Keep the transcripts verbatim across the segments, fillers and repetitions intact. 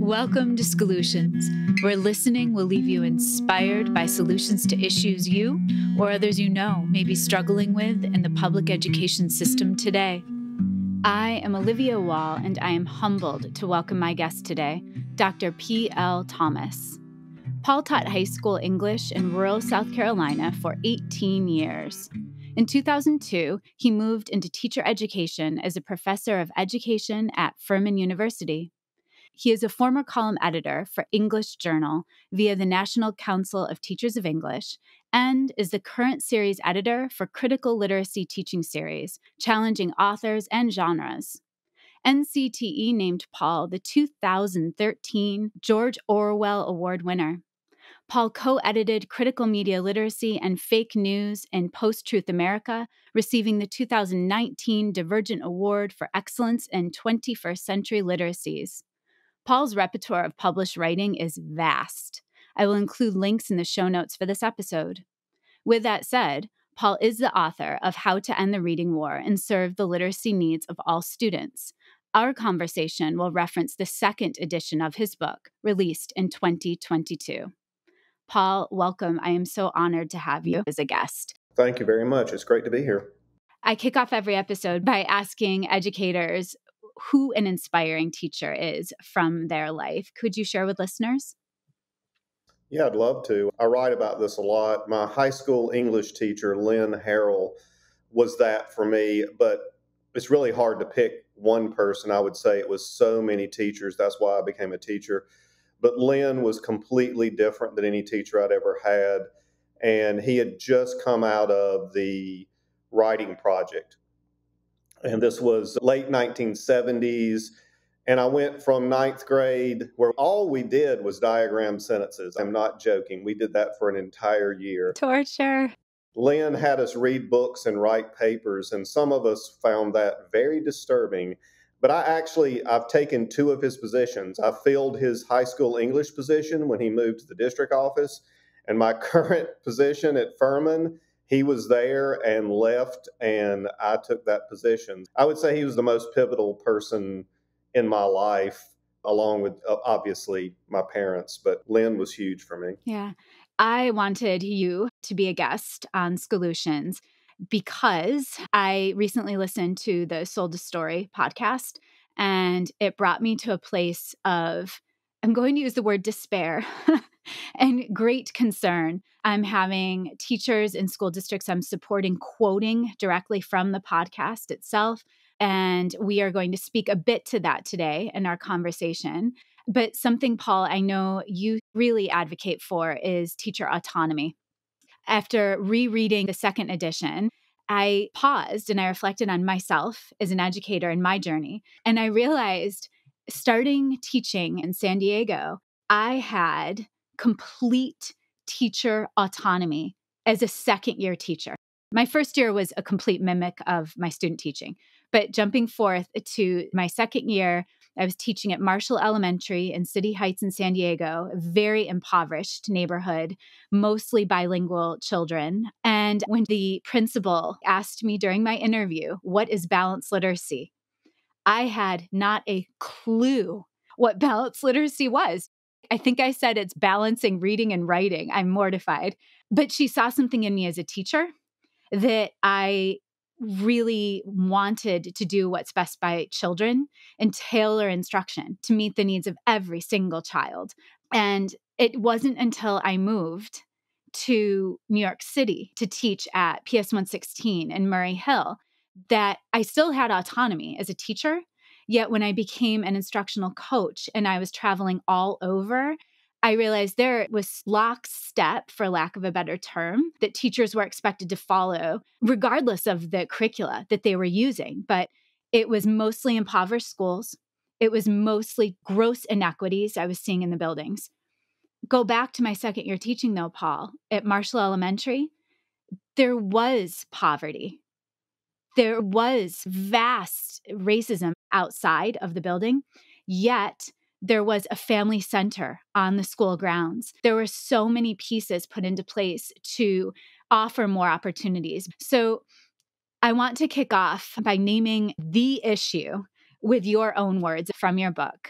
Welcome to Solutions, where listening will leave you inspired by solutions to issues you or others you know may be struggling with in the public education system today. I am Olivia Wall, and I am humbled to welcome my guest today, Doctor P L Thomas. Paul taught high school English in rural South Carolina for eighteen years. In two thousand two, he moved into teacher education as a professor of education at Furman University. He is a former column editor for English Journal via the National Council of Teachers of English and is the current series editor for Critical Literacy Teaching Series, challenging authors and genres. N C T E named Paul the two thousand thirteen George Orwell Award winner. Paul co-edited Critical Media Literacy and Fake News in Post-Truth America, receiving the two thousand nineteen Divergent Award for Excellence in twenty-first Century Literacies. Paul's repertoire of published writing is vast. I will include links in the show notes for this episode. With that said, Paul is the author of How to End the Reading War and Serve the Literacy Needs of All Students. Our conversation will reference the second edition of his book, released in twenty twenty-two. Paul, welcome. I am so honored to have you as a guest. Thank you very much. It's great to be here. I kick off every episode by asking educators who an inspiring teacher is from their life. Could you share with listeners? Yeah, I'd love to. I write about this a lot. My high school English teacher, Lynn Harrell, was that for me, but it's really hard to pick one person. I would say it was so many teachers. That's why I became a teacher. But Lynn was completely different than any teacher I'd ever had. And he had just come out of the writing project. And this was late nineteen seventies. And I went from ninth grade where all we did was diagram sentences. I'm not joking. We did that for an entire year. Torture. Lynn had us read books and write papers, and some of us found that very disturbing. But I actually, I've taken two of his positions. I filled his high school English position when he moved to the district office, and my current position at Furman, he was there and left, and I took that position. I would say he was the most pivotal person in my life, along with, uh, obviously, my parents, but Lynn was huge for me. Yeah. I wanted you to be a guest on Solutions because I recently listened to the Sold a Story podcast, and it brought me to a place of, I'm going to use the word despair and great concern. I'm having teachers in school districts I'm supporting quoting directly from the podcast itself. And we are going to speak a bit to that today in our conversation. But something, Paul, I know you really advocate for is teacher autonomy. After rereading the second edition, I paused and I reflected on myself as an educator in my journey. And I realized starting teaching in San Diego, I had complete teacher autonomy as a second year teacher. My first year was a complete mimic of my student teaching. But jumping forth to my second year, I was teaching at Marshall Elementary in City Heights in San Diego, a very impoverished neighborhood, mostly bilingual children. And when the principal asked me during my interview, what is balanced literacy? I had not a clue what balanced literacy was. I think I said it's balancing reading and writing. I'm mortified. But she saw something in me as a teacher that I really wanted to do what's best by children and tailor instruction to meet the needs of every single child. And it wasn't until I moved to New York City to teach at P S one sixteen in Murray Hill that I still had autonomy as a teacher. Yet when I became an instructional coach and I was traveling all over, I realized there was lockstep, for lack of a better term, that teachers were expected to follow, regardless of the curricula that they were using. But it was mostly impoverished schools. It was mostly gross inequities I was seeing in the buildings. Go back to my second year teaching, though, Paul, at Marshall Elementary, there was poverty. There was vast racism outside of the building, yet there was a family center on the school grounds. There were so many pieces put into place to offer more opportunities. So I want to kick off by naming the issue with your own words from your book.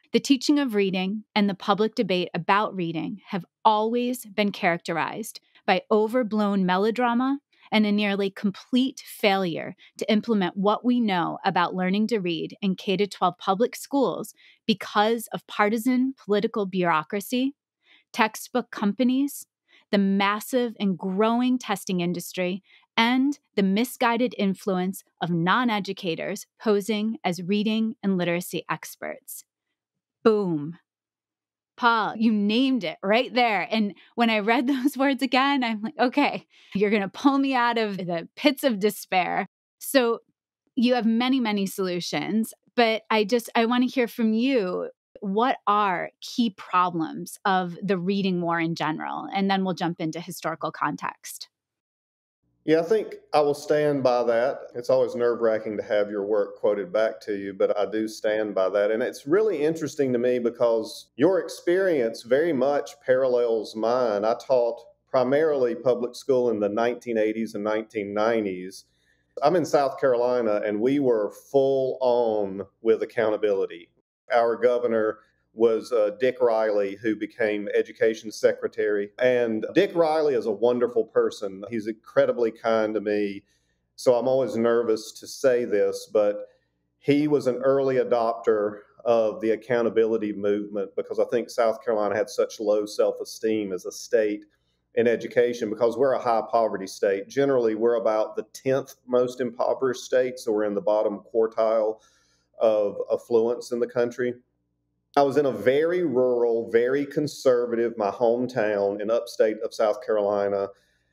The teaching of reading and the public debate about reading have always been characterized by overblown melodrama and a nearly complete failure to implement what we know about learning to read in K through twelve public schools because of partisan political bureaucracy, textbook companies, the massive and growing testing industry, and the misguided influence of non-educators posing as reading and literacy experts. Boom. Paul, you named it right there. And when I read those words again, I'm like, okay, you're going to pull me out of the pits of despair. So you have many, many solutions, but I just, I want to hear from you. What are key problems of the reading war in general? And then we'll jump into historical context. Yeah, I think I will stand by that. It's always nerve-wracking to have your work quoted back to you, but I do stand by that. And it's really interesting to me because your experience very much parallels mine. I taught primarily public school in the nineteen eighties and nineteen nineties. I'm in South Carolina, and we were full on with accountability. Our governor was uh, Dick Riley, who became education secretary. And Dick Riley is a wonderful person. He's incredibly kind to me. So I'm always nervous to say this, but he was an early adopter of the accountability movement because I think South Carolina had such low self-esteem as a state in education because we're a high poverty state. Generally, we're about the tenth most impoverished state, so we're in the bottom quartile of affluence in the country. I was in a very rural, very conservative, my hometown in upstate of South Carolina.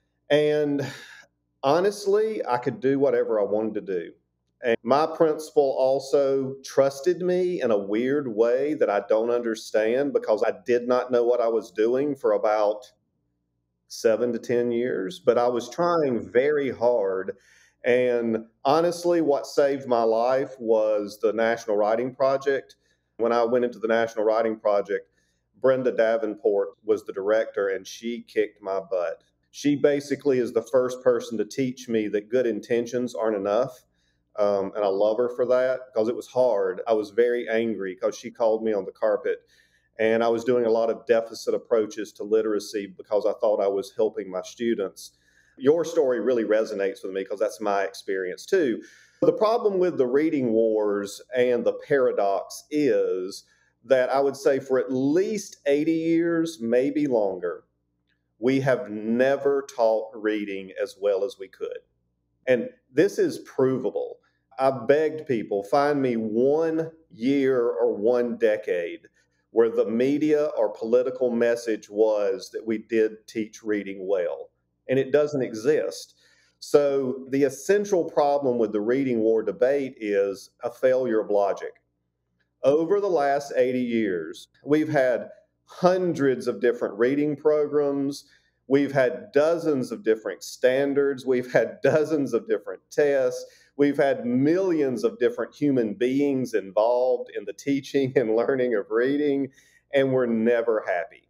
And honestly, I could do whatever I wanted to do. And my principal also trusted me in a weird way that I don't understand because I did not know what I was doing for about seven to ten years, but I was trying very hard. And honestly, what saved my life was the National Writing Project. When I went into the National Writing Project, Brenda Davenport was the director, and she kicked my butt. She basically is the first person to teach me that good intentions aren't enough. Um, and I love her for that because it was hard. I was very angry because she called me on the carpet, and I was doing a lot of deficit approaches to literacy because I thought I was helping my students. Your story really resonates with me because that's my experience too. The problem with the reading wars and the paradox is that I would say for at least eighty years, maybe longer, we have never taught reading as well as we could. And this is provable. I begged people, find me one year or one decade where the media or political message was that we did teach reading well. And it doesn't exist. So the essential problem with the reading war debate is a failure of logic. Over the last eighty years, we've had hundreds of different reading programs. We've had dozens of different standards. We've had dozens of different tests. We've had millions of different human beings involved in the teaching and learning of reading, and we're never happy.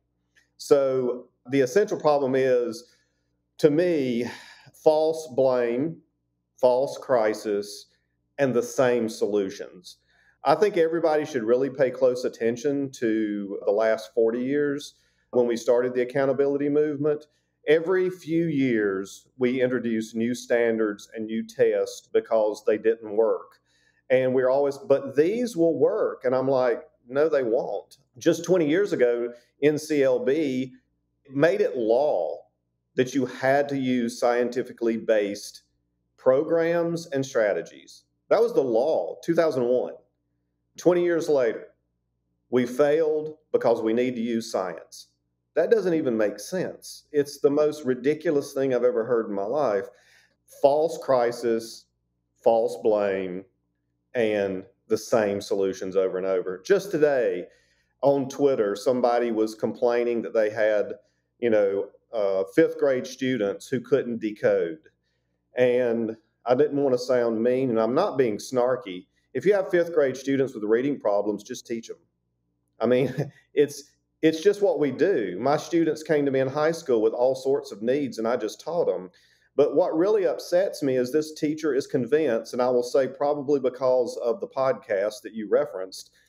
So the essential problem is, to me, false blame, false crisis, and the same solutions. I think everybody should really pay close attention to the last forty years when we started the accountability movement. Every few years, we introduce new standards and new tests because they didn't work. And we're always, but these will work. And I'm like, no, they won't. Just twenty years ago, N C L B made it law that you had to use scientifically based programs and strategies. That was the law, two thousand one. twenty years later, we failed because we need to use science. That doesn't even make sense. It's the most ridiculous thing I've ever heard in my life. False crisis, false blame, and the same solutions over and over. Just today on Twitter, somebody was complaining that they had, you know, uh, fifth grade students who couldn't decode. And I didn't want to sound mean, and I'm not being snarky. If you have fifth grade students with reading problems, just teach them. I mean, it's it's just what we do. My students came to me in high school with all sorts of needs, and I just taught them. But what really upsets me is this teacher is convinced, and I will say probably because of the podcast that you referenced,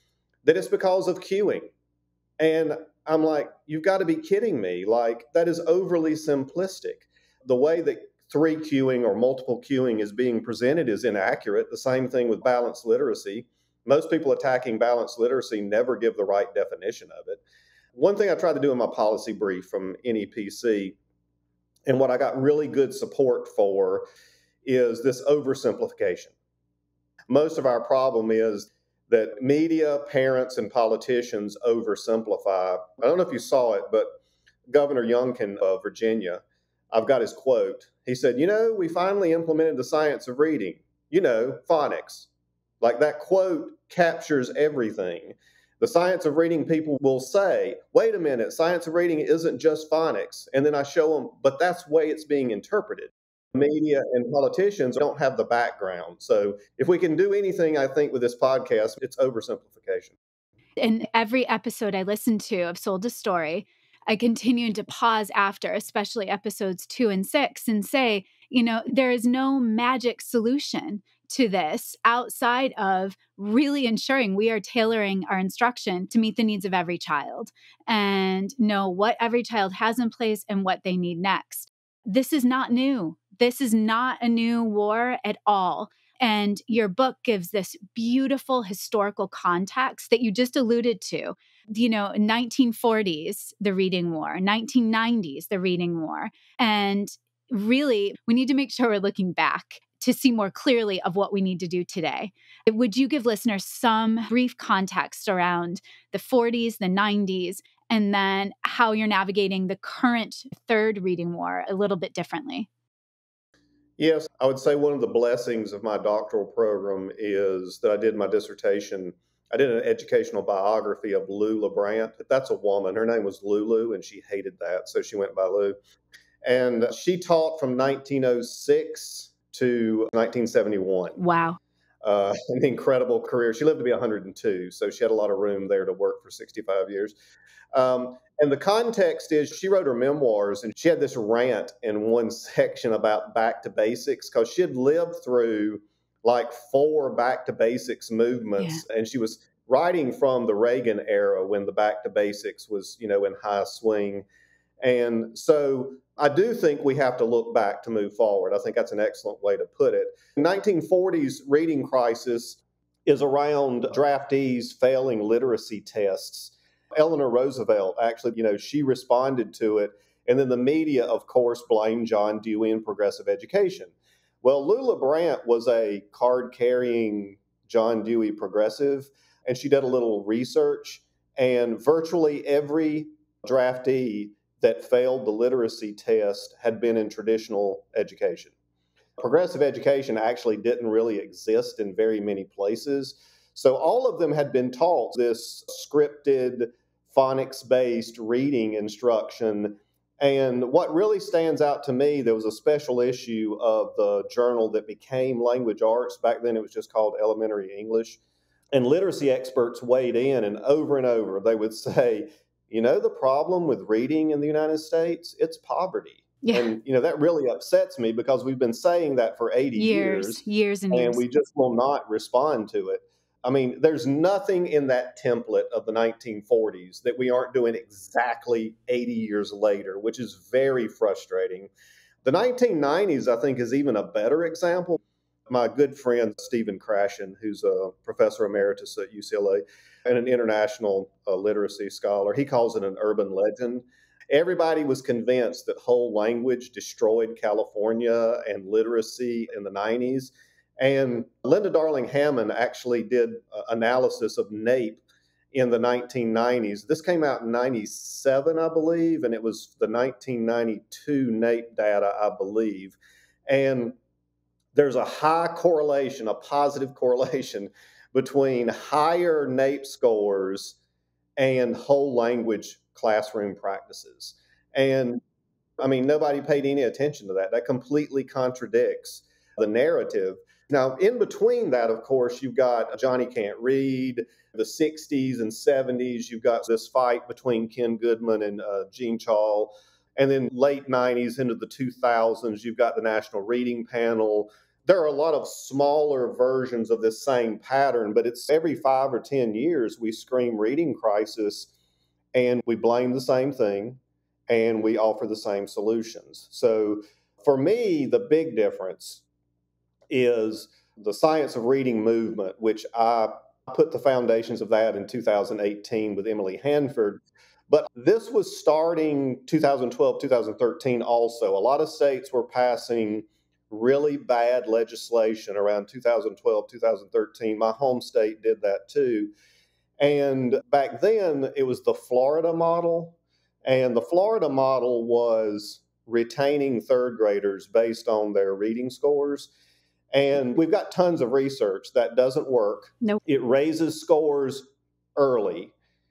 that it's because of queuing. And I'm like, you've got to be kidding me. Like, that is overly simplistic. The way that three queuing or multiple queuing is being presented is inaccurate. The same thing with balanced literacy. Most people attacking balanced literacy never give the right definition of it. One thing I tried to do in my policy brief from N E P C, and what I got really good support for, is this oversimplification. Most of our problem is that media, parents, and politicians oversimplify. I don't know if you saw it, but Governor Youngkin of Virginia, I've got his quote. He said, you know, we finally implemented the science of reading, you know, phonics. Like, that quote captures everything. The science of reading people will say, wait a minute, science of reading isn't just phonics. And then I show them, but that's the way it's being interpreted. Media and politicians don't have the background. So if we can do anything, I think, with this podcast, it's oversimplification. In every episode I listened to of Sold a Story, I continued to pause after, especially episodes two and six, and say, you know, there is no magic solution to this outside of really ensuring we are tailoring our instruction to meet the needs of every child and know what every child has in place and what they need next. This is not new. This is not a new war at all. And your book gives this beautiful historical context that you just alluded to. You know, nineteen forties, the reading war, nineteen nineties, the reading war. And really, we need to make sure we're looking back to see more clearly of what we need to do today. Would you give listeners some brief context around the forties, the nineties, and then how you're navigating the current third reading war a little bit differently? Yes, I would say one of the blessings of my doctoral program is that I did my dissertation. I did an educational biography of Lou LeBrant. That's a woman. Her name was Lulu, and she hated that, so she went by Lou. And she taught from nineteen oh six to nineteen seventy-one. Wow. Uh, an incredible career. She lived to be one hundred two, so she had a lot of room there to work for sixty-five years. Um, and the context is she wrote her memoirs, and she had this rant in one section about back to basics, because she had lived through like four back to basics movements. Yeah. And she was writing from the Reagan era when the back to basics was, you know, in high swing. And so I do think we have to look back to move forward. I think that's an excellent way to put it. The nineteen forties reading crisis is around draftees failing literacy tests. Eleanor Roosevelt, actually, you know, she responded to it. And then the media, of course, blamed John Dewey and progressive education. Well, Lou LeBrant was a card-carrying John Dewey progressive, and she did a little research, and virtually every draftee that failed the literacy test had been in traditional education. Progressive education actually didn't really exist in very many places. So all of them had been taught this scripted, phonics-based reading instruction. And what really stands out to me, there was a special issue of the journal that became Language Arts. Back then it was just called Elementary English. And literacy experts weighed in, and over and over they would say, you know, the problem with reading in the United States, it's poverty. Yeah. And, you know, that really upsets me, because we've been saying that for eighty years. Years, years and years. And we just will not respond to it. I mean, there's nothing in that template of the nineteen forties that we aren't doing exactly eighty years later, which is very frustrating. The nineteen nineties, I think, is even a better example. My good friend, Stephen Krashen, who's a professor emeritus at U C L A and an international uh, literacy scholar, he calls it an urban legend. Everybody was convinced that whole language destroyed California and literacy in the nineties. And Linda Darling Hammond actually did uh, analysis of NAEP in the nineteen nineties. This came out in ninety-seven, I believe, and it was the nineteen ninety-two NAEP data, I believe. And there's a high correlation, a positive correlation between higher NAEP scores and whole language classroom practices. And I mean, nobody paid any attention to that. That completely contradicts the narrative. Now, in between that, of course, you've got Johnny Can't Read, the sixties and seventies. You've got this fight between Ken Goodman and uh, Gene Chaul. And then late nineties into the two thousands, you've got the National Reading Panel, There are a lot of smaller versions of this same pattern, but it's every five or ten years we scream reading crisis and we blame the same thing and we offer the same solutions. So for me, the big difference is the science of reading movement, which I put the foundations of that in two thousand eighteen with Emily Hanford. But this was starting two thousand twelve, two thousand thirteen also. A lot of states were passing really bad legislation around two thousand twelve, two thousand thirteen. My home state did that too. And back then, it was the Florida model. And the Florida model was retaining third graders based on their reading scores. And we've got tons of research that doesn't work. Nope. It raises scores early,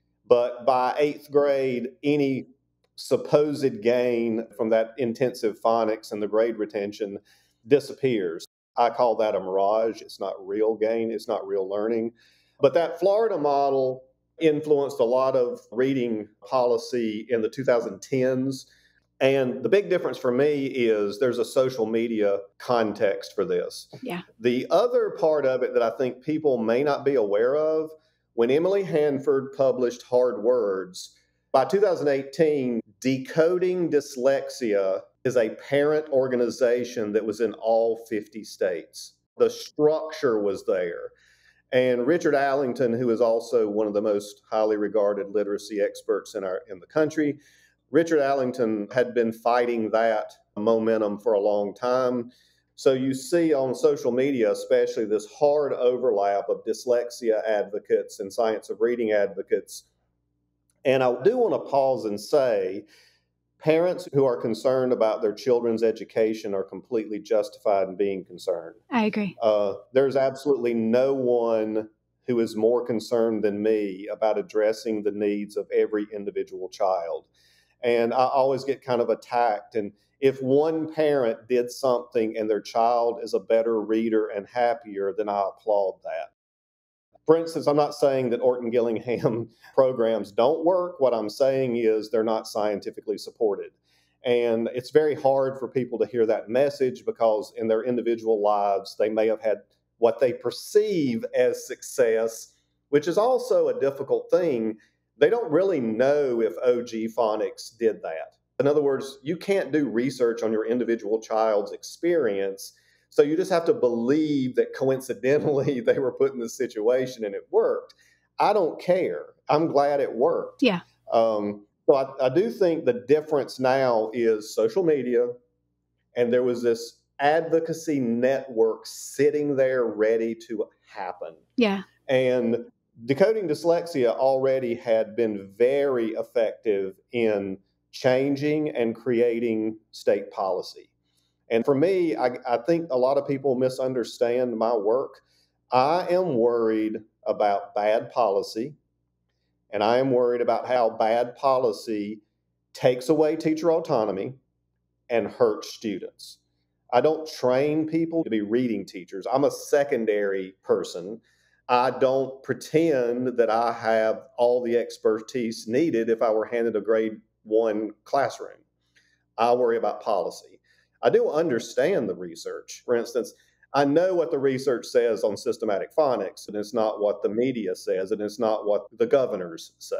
but by eighth grade, any supposed gain from that intensive phonics and the grade retention disappears. I call that a mirage. It's not real gain. It's not real learning. But that Florida model influenced a lot of reading policy in the two thousand tens. And the big difference for me is there's a social media context for this. Yeah. The other part of it that I think people may not be aware of, when Emily Hanford published Hard Words, by two thousand eighteen, Decoding Dyslexia is a parent organization that was in all fifty states. The structure was there. And Richard Allington, who is also one of the most highly regarded literacy experts in our in the country, Richard Allington had been fighting that momentum for a long time. So you see on social media, especially, this hard overlap of dyslexia advocates and science of reading advocates. And I do want to pause and say, parents who are concerned about their children's education are completely justified in being concerned. I agree. Uh, there's absolutely no one who is more concerned than me about addressing the needs of every individual child. And I always get kind of attacked. And if one parent did something and their child is a better reader and happier, then I applaud that. For instance, I'm not saying that Orton Gillingham programs don't work. What I'm saying is they're not scientifically supported. And it's very hard for people to hear that message because in their individual lives, they may have had what they perceive as success, which is also a difficult thing. They don't really know if O G phonics did that. In other words, you can't do research on your individual child's experience. So you just have to believe that coincidentally they were put in this situation and it worked. I don't care. I'm glad it worked. Yeah. Um, so I, I do think the difference now is social media, and there was this advocacy network sitting there ready to happen. Yeah. And Decoding Dyslexia already had been very effective in changing and creating state policy. And for me, I, I think a lot of people misunderstand my work. I am worried about bad policy, and I am worried about how bad policy takes away teacher autonomy and hurts students. I don't train people to be reading teachers. I'm a secondary person. I don't pretend that I have all the expertise needed if I were handed a grade one classroom. I worry about policy. I do understand the research. For instance, I know what the research says on systematic phonics, and it's not what the media says, and it's not what the governors say.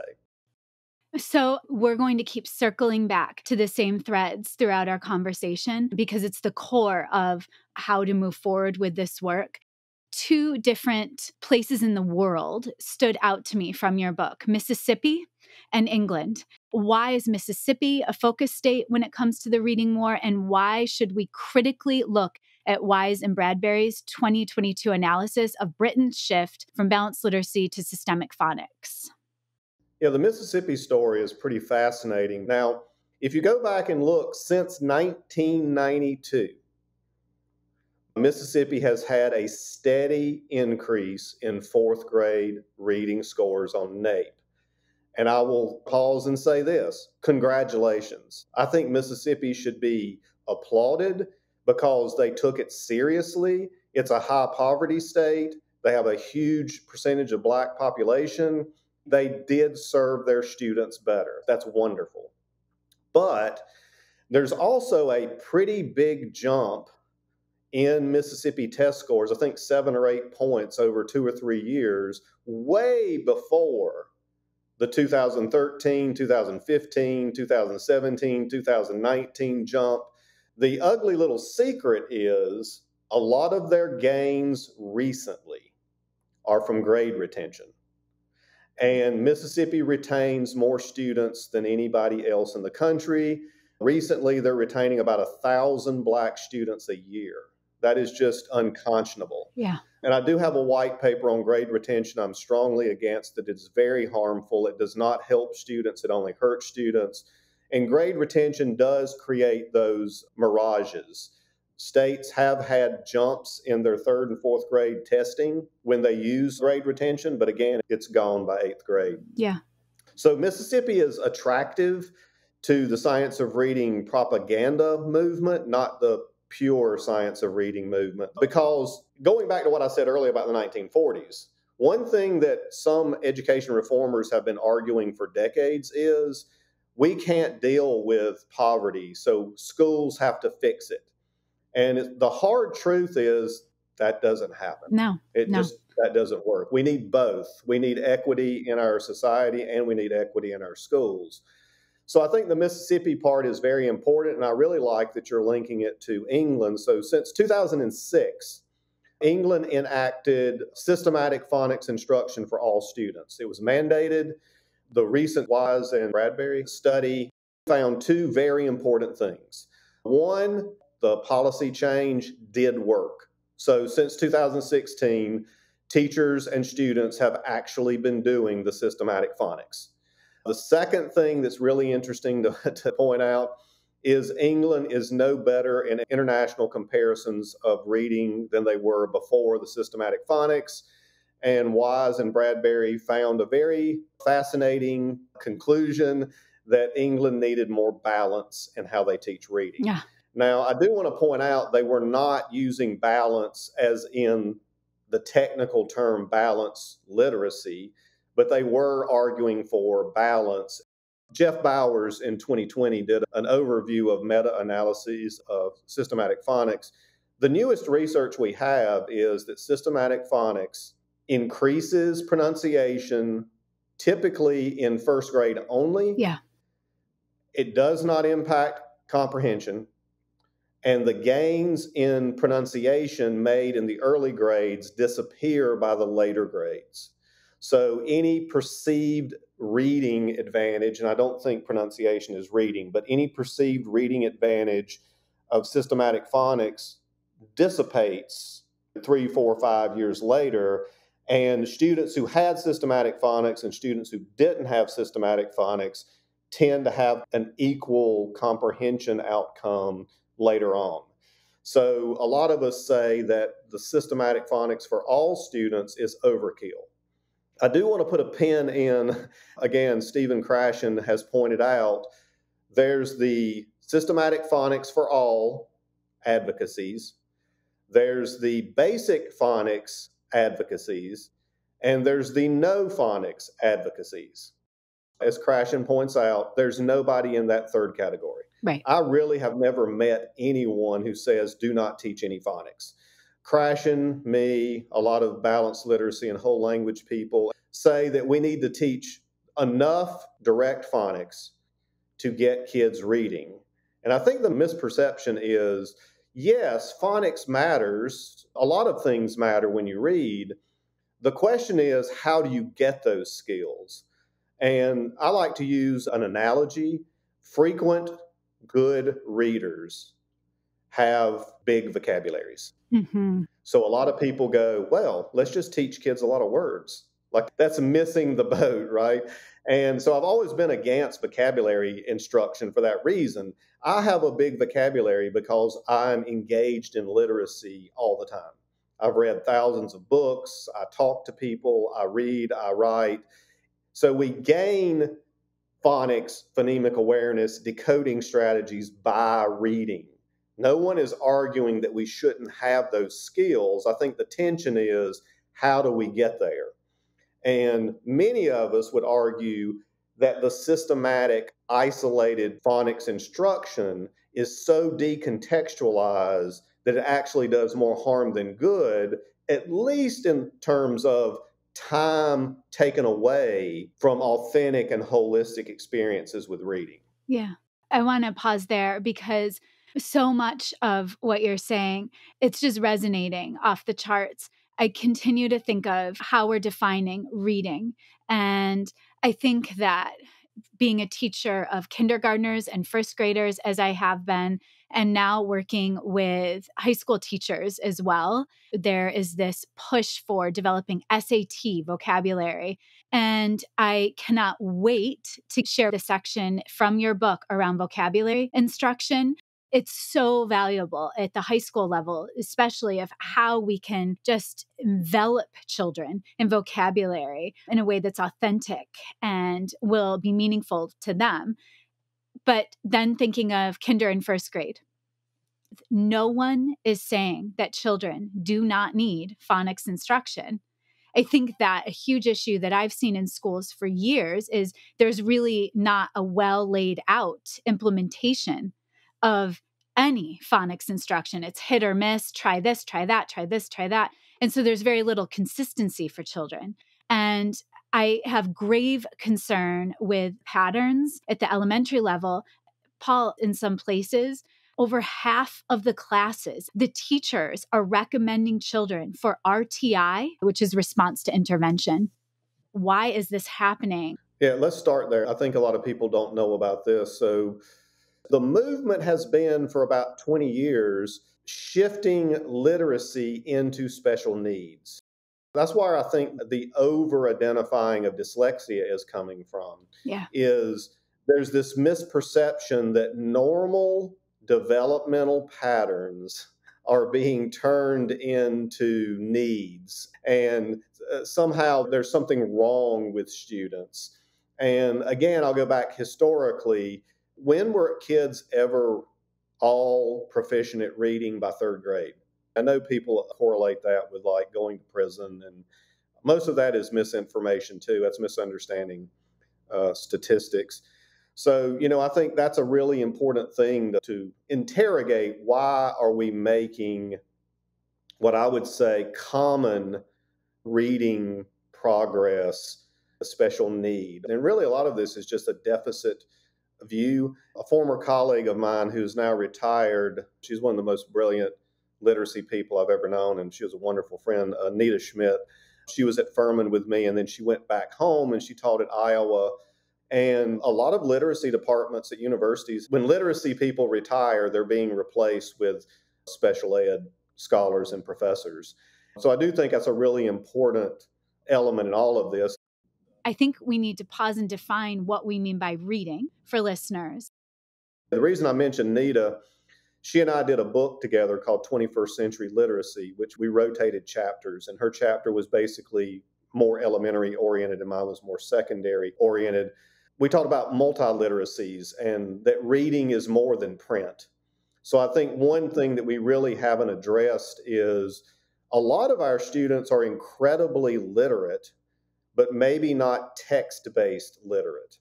So we're going to keep circling back to the same threads throughout our conversation because it's the core of how to move forward with this work. Two different places in the world stood out to me from your book, Mississippi and England. Why is Mississippi a focus state when it comes to the reading war? And why should we critically look at Wise and Bradbury's twenty twenty-two analysis of Britain's shift from balanced literacy to systemic phonics? Yeah, the Mississippi story is pretty fascinating. Now, if you go back and look, since nineteen ninety-two, Mississippi has had a steady increase in fourth grade reading scores on NAEP. And I will pause and say this, congratulations. I think Mississippi should be applauded because they took it seriously. It's a high poverty state. They have a huge percentage of Black population. They did serve their students better. That's wonderful. But there's also a pretty big jump in Mississippi test scores, I think seven or eight points over two or three years, way before the two thousand thirteen, two thousand fifteen, two thousand seventeen, two thousand nineteen jump. The ugly little secret is a lot of their gains recently are from grade retention. And Mississippi retains more students than anybody else in the country. Recently, they're retaining about a thousand Black students a year. That is just unconscionable. Yeah. And I do have a white paper on grade retention. I'm strongly against it. It's very harmful. It does not help students. It only hurts students. And grade retention does create those mirages. States have had jumps in their third and fourth grade testing when they use grade retention, but again, it's gone by eighth grade. Yeah. So Mississippi is attractive to the science of reading propaganda movement, not the pure science of reading movement. Because going back to what I said earlier about the nineteen forties, one thing that some education reformers have been arguing for decades is we can't deal with poverty, so schools have to fix it. And it, the hard truth is that doesn't happen. No, it no. just that doesn't work. We need both. We need equity in our society and we need equity in our schools. So I think the Mississippi part is very important, and I really like that you're linking it to England. So since two thousand six, England enacted systematic phonics instruction for all students. It was mandated. The recent Wise and Bradbury study found two very important things. One, the policy change did work. So since two thousand sixteen, teachers and students have actually been doing the systematic phonics. The second thing that's really interesting to, to point out is England is no better in international comparisons of reading than they were before the systematic phonics. And Wise and Bradbury found a very fascinating conclusion that England needed more balance in how they teach reading. Yeah. Now, I do want to point out they were not using balance as in the technical term balance literacy, but they were arguing for balance. Jeff Bowers in twenty twenty did an overview of meta-analyses of systematic phonics. The newest research we have is that systematic phonics increases pronunciation, typically in first grade only. Yeah. It does not impact comprehension. And the gains in pronunciation made in the early grades disappear by the later grades. So any perceived reading advantage, and I don't think pronunciation is reading, but any perceived reading advantage of systematic phonics dissipates three, four, five years later. And students who had systematic phonics and students who didn't have systematic phonics tend to have an equal comprehension outcome later on. So a lot of us say that the systematic phonics for all students is overkill. I do want to put a pin in, again, Stephen Krashen has pointed out, there's the systematic phonics for all advocacies, there's the basic phonics advocacies, and there's the no phonics advocacies. As Krashen points out, there's nobody in that third category. Right. I really have never met anyone who says do not teach any phonics. Krashen, me, a lot of balanced literacy and whole language people say that we need to teach enough direct phonics to get kids reading. And I think the misperception is, yes, phonics matters. A lot of things matter when you read. The question is, how do you get those skills? And I like to use an analogy. Frequent good readers have big vocabularies. Mm-hmm. So a lot of people go, well, let's just teach kids a lot of words. Like that's missing the boat, right? And so I've always been against vocabulary instruction for that reason. I have a big vocabulary because I'm engaged in literacy all the time. I've read thousands of books. I talk to people. I read. I write. So we gain phonics, phonemic awareness, decoding strategies by reading. No one is arguing that we shouldn't have those skills. I think the tension is, how do we get there? And many of us would argue that the systematic, isolated phonics instruction is so decontextualized that it actually does more harm than good, at least in terms of time taken away from authentic and holistic experiences with reading. Yeah. I want to pause there because so much of what you're saying, it's just resonating off the charts. I continue to think of how we're defining reading. And I think that being a teacher of kindergartners and first graders, as I have been, and now working with high school teachers as well, there is this push for developing S A T vocabulary. And I cannot wait to share the section from your book around vocabulary instruction. It's so valuable at the high school level, especially of how we can just envelop children in vocabulary in a way that's authentic and will be meaningful to them. But then thinking of kinder and first grade, no one is saying that children do not need phonics instruction. I think that a huge issue that I've seen in schools for years is there's really not a well laid out implementation of any phonics instruction. It's hit or miss, try this, try that, try this, try that. And so there's very little consistency for children. And I have grave concern with patterns at the elementary level. Paul, in some places, over half of the classes, the teachers are recommending children for R T I, which is response to intervention. Why is this happening? Yeah, let's start there. I think a lot of people don't know about this. So the movement has been for about twenty years shifting literacy into special needs. That's where I think the over-identifying of dyslexia is coming from. Yeah. Is there's this misperception that normal developmental patterns are being turned into needs, and uh, somehow there's something wrong with students. And again, I'll go back historically. When were kids ever all proficient at reading by third grade? I know people correlate that with like going to prison, and most of that is misinformation too. That's misunderstanding uh, statistics. So, you know, I think that's a really important thing to, to interrogate. Why are we making what I would say common reading progress a special need? And really, a lot of this is just a deficit view. A former colleague of mine who's now retired, she's one of the most brilliant literacy people I've ever known, and she was a wonderful friend, Anita Schmidt. She was at Furman with me, and then she went back home and she taught at Iowa. And a lot of literacy departments at universities, when literacy people retire, they're being replaced with special ed scholars and professors. So I do think that's a really important element in all of this. I think we need to pause and define what we mean by reading for listeners. The reason I mentioned Nita, she and I did a book together called twenty-first Century Literacy, which we rotated chapters. And her chapter was basically more elementary oriented and mine was more secondary oriented. We talked about multiliteracies and that reading is more than print. So I think one thing that we really haven't addressed is a lot of our students are incredibly literate, but maybe not text-based literate.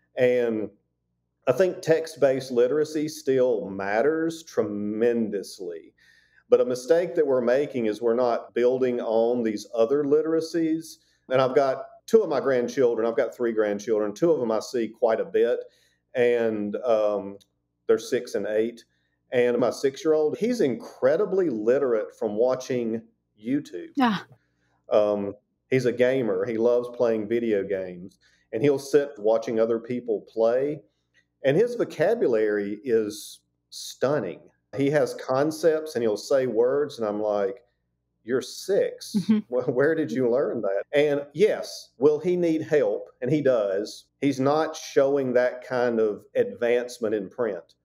And I think text-based literacy still matters tremendously. But a mistake that we're making is we're not building on these other literacies. And I've got two of my grandchildren, I've got three grandchildren, two of them I see quite a bit, and um, they're six and eight. And my six-year-old, he's incredibly literate from watching YouTube. Yeah. Um, he's a gamer. He loves playing video games, and he'll sit watching other people play, and his vocabulary is stunning. He has concepts, and he'll say words, and I'm like, you're six. Mm-hmm. Well, where did you learn that? And yes, will he need help? And he does. He's not showing that kind of advancement in print.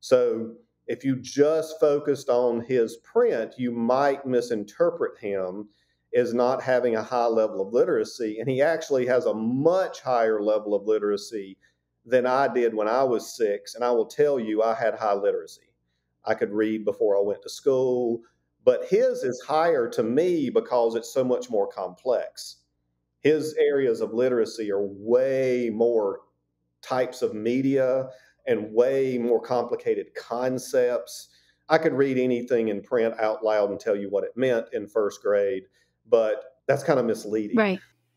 So if you just focused on his print, you might misinterpret him as not having a high level of literacy. And he actually has a much higher level of literacy than I did when I was six. And I will tell you, I had high literacy. I could read before I went to school. But his is higher to me because it's so much more complex. His areas of literacy are way more types of media and way more complicated concepts I could read anything in print out loud and tell you what it meant in first grade, but that's kind of misleading. Right.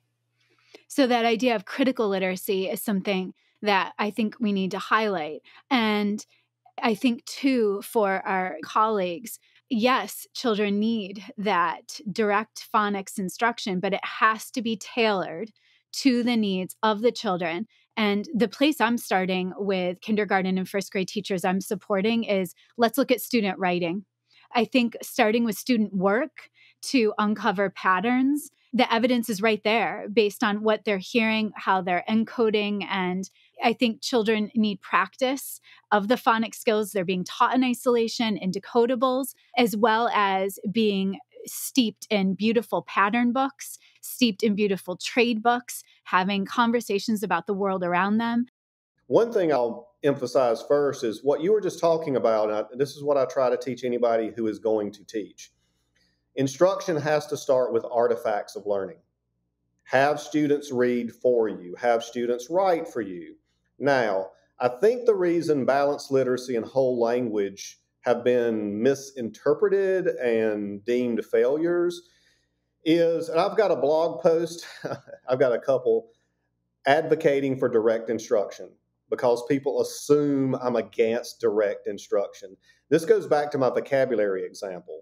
So that idea of critical literacy is something that I think we need to highlight. And I think, too, for our colleagues, yes, children need that direct phonics instruction, but it has to be tailored to the needs of the children. And the place I'm starting with kindergarten and first grade teachers I'm supporting is let's look at student writing. I think starting with student work to uncover patterns, the evidence is right there based on what they're hearing, how they're encoding. And I think children need practice of the phonics skills they're being taught in isolation, in decodables, as well as being steeped in beautiful pattern books, steeped in beautiful trade books, having conversations about the world around them. One thing I'll emphasize first is what you were just talking about. And I, this is what I try to teach anybody who is going to teach. Instruction has to start with artifacts of learning. Have students read for you. Have students write for you. Now, I think the reason balanced literacy and whole language have been misinterpreted and deemed failures is, and I've got a blog post, I've got a couple, advocating for direct instruction because people assume I'm against direct instruction. This goes back to my vocabulary example.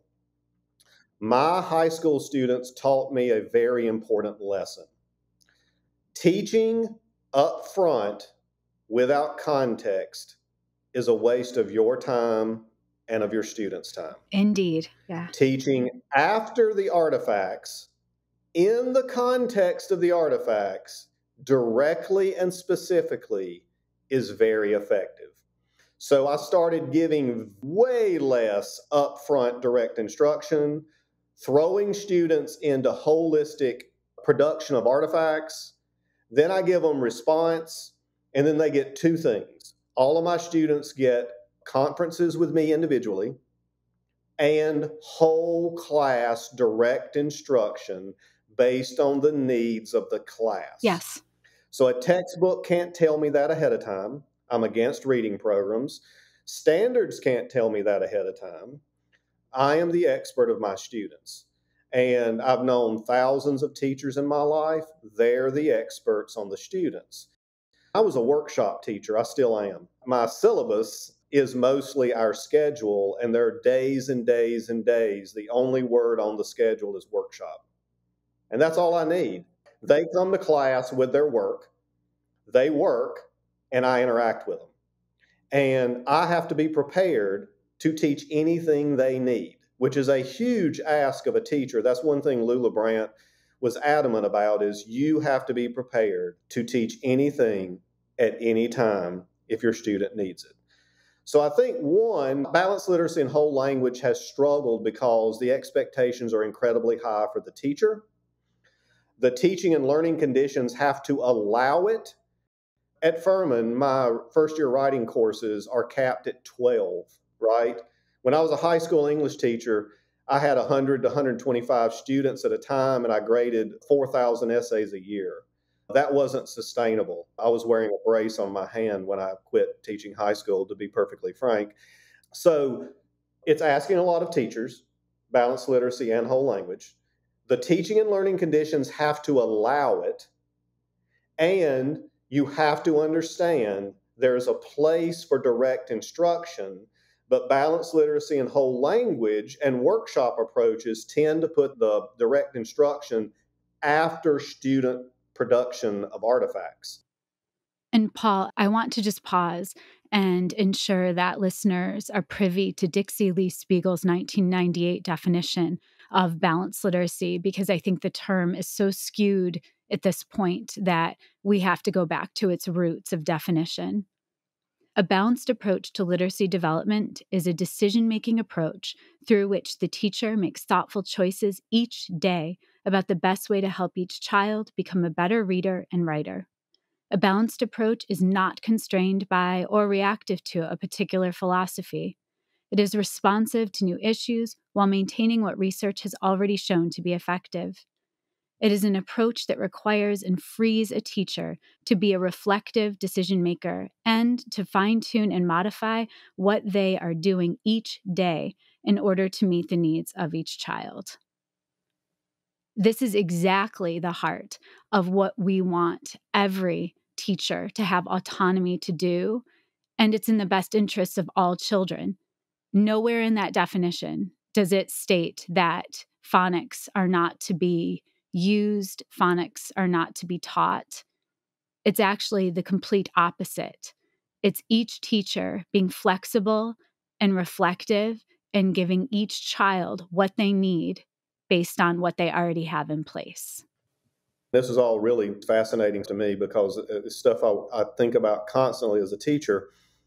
My high school students taught me a very important lesson. Teaching up front without context is a waste of your time and of your students' time. Indeed. Yeah. Teaching after the artifacts, in the context of the artifacts, directly and specifically, is very effective. So I started giving way less upfront direct instruction, throwing students into holistic production of artifacts. Then I give them response, and then they get two things. All of my students get conferences with me individually and whole class direct instruction based on the needs of the class. Yes. So a textbook can't tell me that ahead of time. I'm against reading programs. Standards can't tell me that ahead of time. I am the expert of my students. And I've known thousands of teachers in my life. They're the experts on the students. I was a workshop teacher. I still am. My syllabus is mostly our schedule, and there are days and days and days. The only word on the schedule is workshop. And that's all I need. They come to class with their work. They work, and I interact with them. And I have to be prepared to teach anything they need, which is a huge ask of a teacher. That's one thing Lula Brandt was adamant about, is you have to be prepared to teach anything at any time if your student needs it. So I think, one, balanced literacy and whole language has struggled because the expectations are incredibly high for the teacher. The teaching and learning conditions have to allow it. At Furman, my first year writing courses are capped at twelve, right? When I was a high school English teacher, I had one hundred to one hundred twenty-five students at a time, and I graded four thousand essays a year. That wasn't sustainable. I was wearing a brace on my hand when I quit teaching high school, to be perfectly frank. So it's asking a lot of teachers, balanced literacy and whole language. The teaching and learning conditions have to allow it, and you have to understand there's a place for direct instruction, but balanced literacy and whole language and workshop approaches tend to put the direct instruction after student production of artifacts. And Paul, I want to just pause and ensure that listeners are privy to Dixie Lee Spiegel's nineteen ninety-eight definition of balanced literacy, because I think the term is so skewed at this point that we have to go back to its roots of definition. A balanced approach to literacy development is a decision-making approach through which the teacher makes thoughtful choices each day about the best way to help each child become a better reader and writer. A balanced approach is not constrained by or reactive to a particular philosophy. It is responsive to new issues while maintaining what research has already shown to be effective. It is an approach that requires and frees a teacher to be a reflective decision maker and to fine-tune and modify what they are doing each day in order to meet the needs of each child. This is exactly the heart of what we want every teacher to have autonomy to do, and it's in the best interests of all children. Nowhere in that definition does it state that phonics are not to be used, phonics are not to be taught. It's actually the complete opposite. It's each teacher being flexible and reflective and giving each child what they need based on what they already have in place. This is all really fascinating to me because it's stuff I, I think about constantly as a teacher.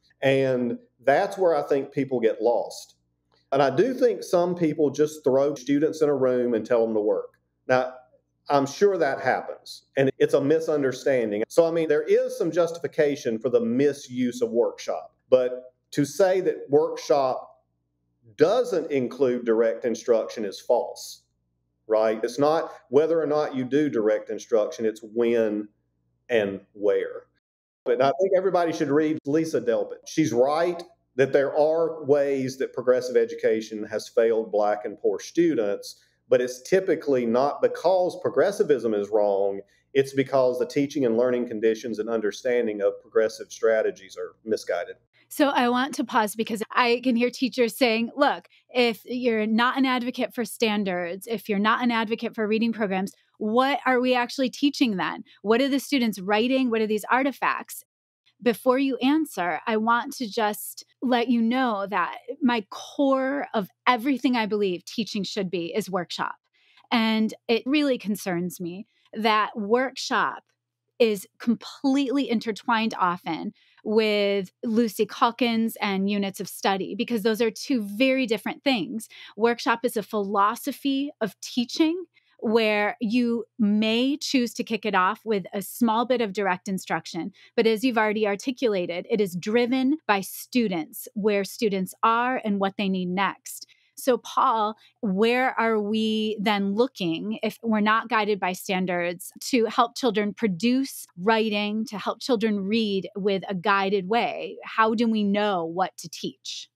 And that's where I think people get lost. And I do think some people just throw students in a room and tell them to work. Now, I'm sure that happens, and it's a misunderstanding. So, I mean, there is some justification for the misuse of workshop. But to say that workshop doesn't include direct instruction is false, right? It's not whether or not you do direct instruction, it's when and where. But I think everybody should read Lisa Delpit. She's right that there are ways that progressive education has failed Black and poor students, but it's typically not because progressivism is wrong. It's because the teaching and learning conditions and understanding of progressive strategies are misguided. So I want to pause because I can hear teachers saying, look, if you're not an advocate for standards, if you're not an advocate for reading programs, what are we actually teaching then? What are the students writing? What are these artifacts? Before you answer, I want to just let you know that my core of everything I believe teaching should be is workshop. And it really concerns me that workshop is completely intertwined often with Lucy Calkins and units of study, because those are two very different things. Workshop is a philosophy of teaching where you may choose to kick it off with a small bit of direct instruction. But as you've already articulated, it is driven by students, where students are and what they need next. So, Paul, where are we then looking, if we're not guided by standards, to help children produce writing, to help children read with a guided way? How do we know what to teach?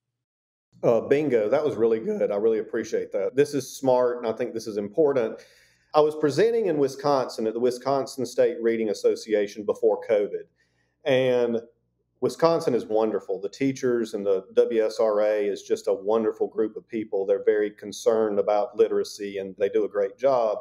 Uh, bingo. That was really good. I really appreciate that. This is smart, and I think this is important. I was presenting in Wisconsin at the Wisconsin State Reading Association before COVID, and Wisconsin is wonderful. The teachers and the W S R A is just a wonderful group of people. They're very concerned about literacy, and they do a great job.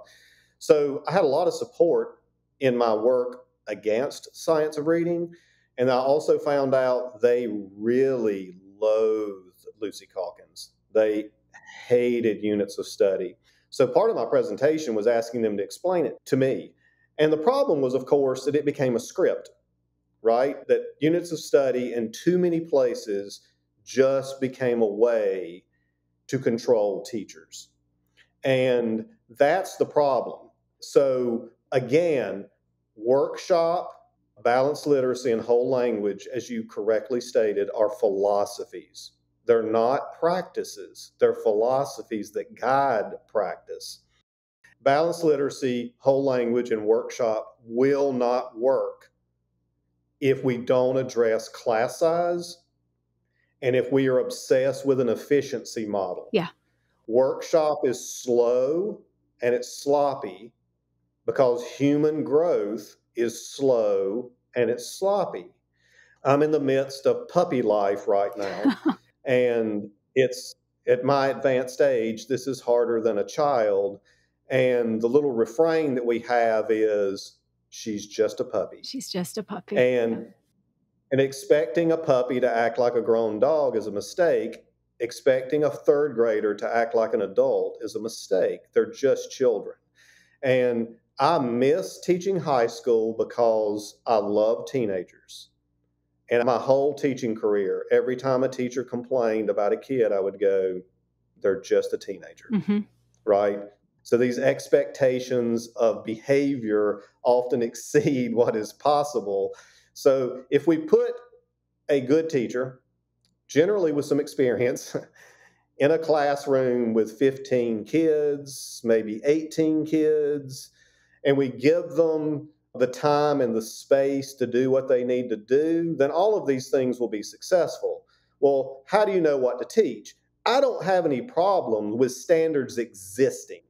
So I had a lot of support in my work against science of reading, and I also found out they really loathed Lucy Calkins. They hated units of study. So part of my presentation was asking them to explain it to me. And the problem was, of course, that it became a script, right? That units of study in too many places just became a way to control teachers. And that's the problem. So again, workshop, balanced literacy, and whole language, as you correctly stated, are philosophies. They're not practices. They're philosophies that guide practice. Balanced literacy, whole language, and workshop will not work if we don't address class size and if we are obsessed with an efficiency model. Yeah. Workshop is slow and it's sloppy because human growth is slow and it's sloppy. I'm in the midst of puppy life right now. And it's at my advanced age, this is harder than a child. And the little refrain that we have is, she's just a puppy. She's just a puppy. And, yeah. and expecting a puppy to act like a grown dog is a mistake. Expecting a third grader to act like an adult is a mistake. They're just children. And I miss teaching high school because I love teenagers. And my whole teaching career, every time a teacher complained about a kid, I would go, they're just a teenager, mm-hmm. right? So these expectations of behavior often exceed what is possible. So if we put a good teacher, generally with some experience, in a classroom with fifteen kids, maybe eighteen kids, and we give them the time and the space to do what they need to do, then all of these things will be successful. Well, how do you know what to teach? I don't have any problem with standards existing.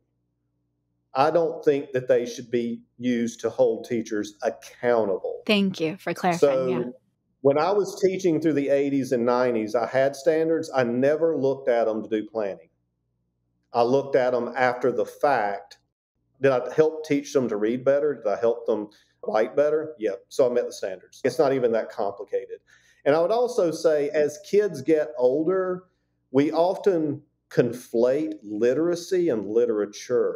I don't think that they should be used to hold teachers accountable. Thank you for clarifying. So Yeah. when I was teaching through the eighties and nineties, I had standards. I never looked at them to do planning. I looked at them after the fact. Did I help teach them to read better? Did I help them write better? Yeah. So I met the standards. It's not even that complicated. And I would also say, as kids get older, we often conflate literacy and literature.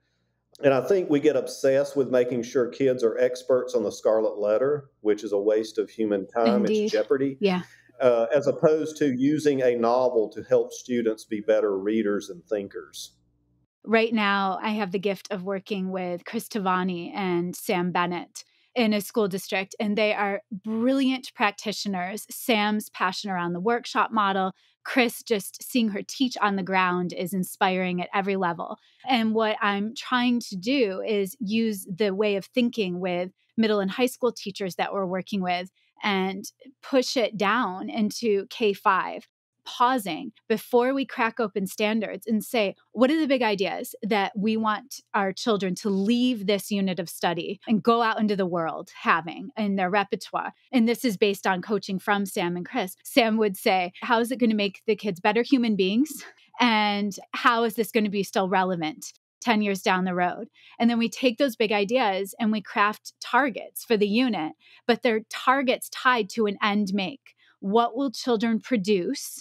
And I think we get obsessed with making sure kids are experts on the Scarlet Letter, which is a waste of human time. Indeed. It's jeopardy. Yeah. Uh, as opposed to using a novel to help students be better readers and thinkers. Right now, I have the gift of working with Chris Tavani and Sam Bennett in a school district, and they are brilliant practitioners. Sam's passion around the workshop model. Chris, just seeing her teach on the ground is inspiring at every level. And what I'm trying to do is use the way of thinking with middle and high school teachers that we're working with and push it down into K five. Pausing before we crack open standards and say, what are the big ideas that we want our children to leave this unit of study and go out into the world having in their repertoire? And this is based on coaching from Sam and Chris. Sam would say, how is it going to make the kids better human beings? And how is this going to be still relevant ten years down the road? And then we take those big ideas and we craft targets for the unit, but they're targets tied to an end make. What will children produce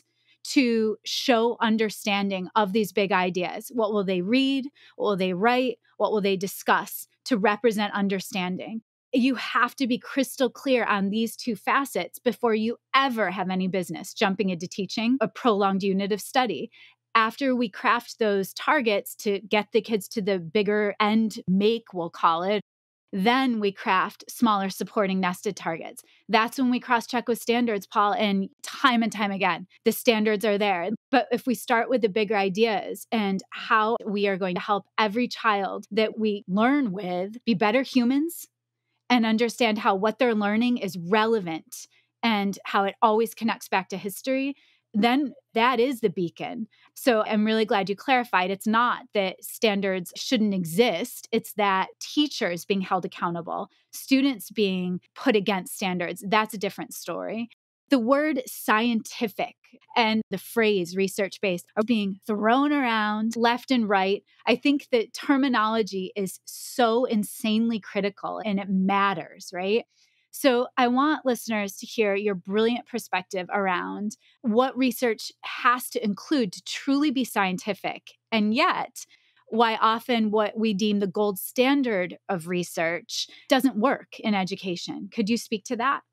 to show understanding of these big ideas? What will they read? What will they write? What will they discuss to represent understanding? You have to be crystal clear on these two facets before you ever have any business jumping into teaching a prolonged unit of study. After we craft those targets to get the kids to the bigger end make, we'll call it, then we craft smaller supporting nested targets. That's when we cross-check with standards, Paul, and time and time again, the standards are there. But if we start with the bigger ideas and how we are going to help every child that we learn with be better humans and understand how what they're learning is relevant and how it always connects back to history, then that is the beacon. So I'm really glad you clarified. It's not that standards shouldn't exist. It's that teachers being held accountable, students being put against standards. That's a different story. The word scientific and the phrase research-based are being thrown around left and right. I think that terminology is so insanely critical and it matters, right? So I want listeners to hear your brilliant perspective around what research has to include to truly be scientific, and yet why often what we deem the gold standard of research doesn't work in education. Could you speak to that?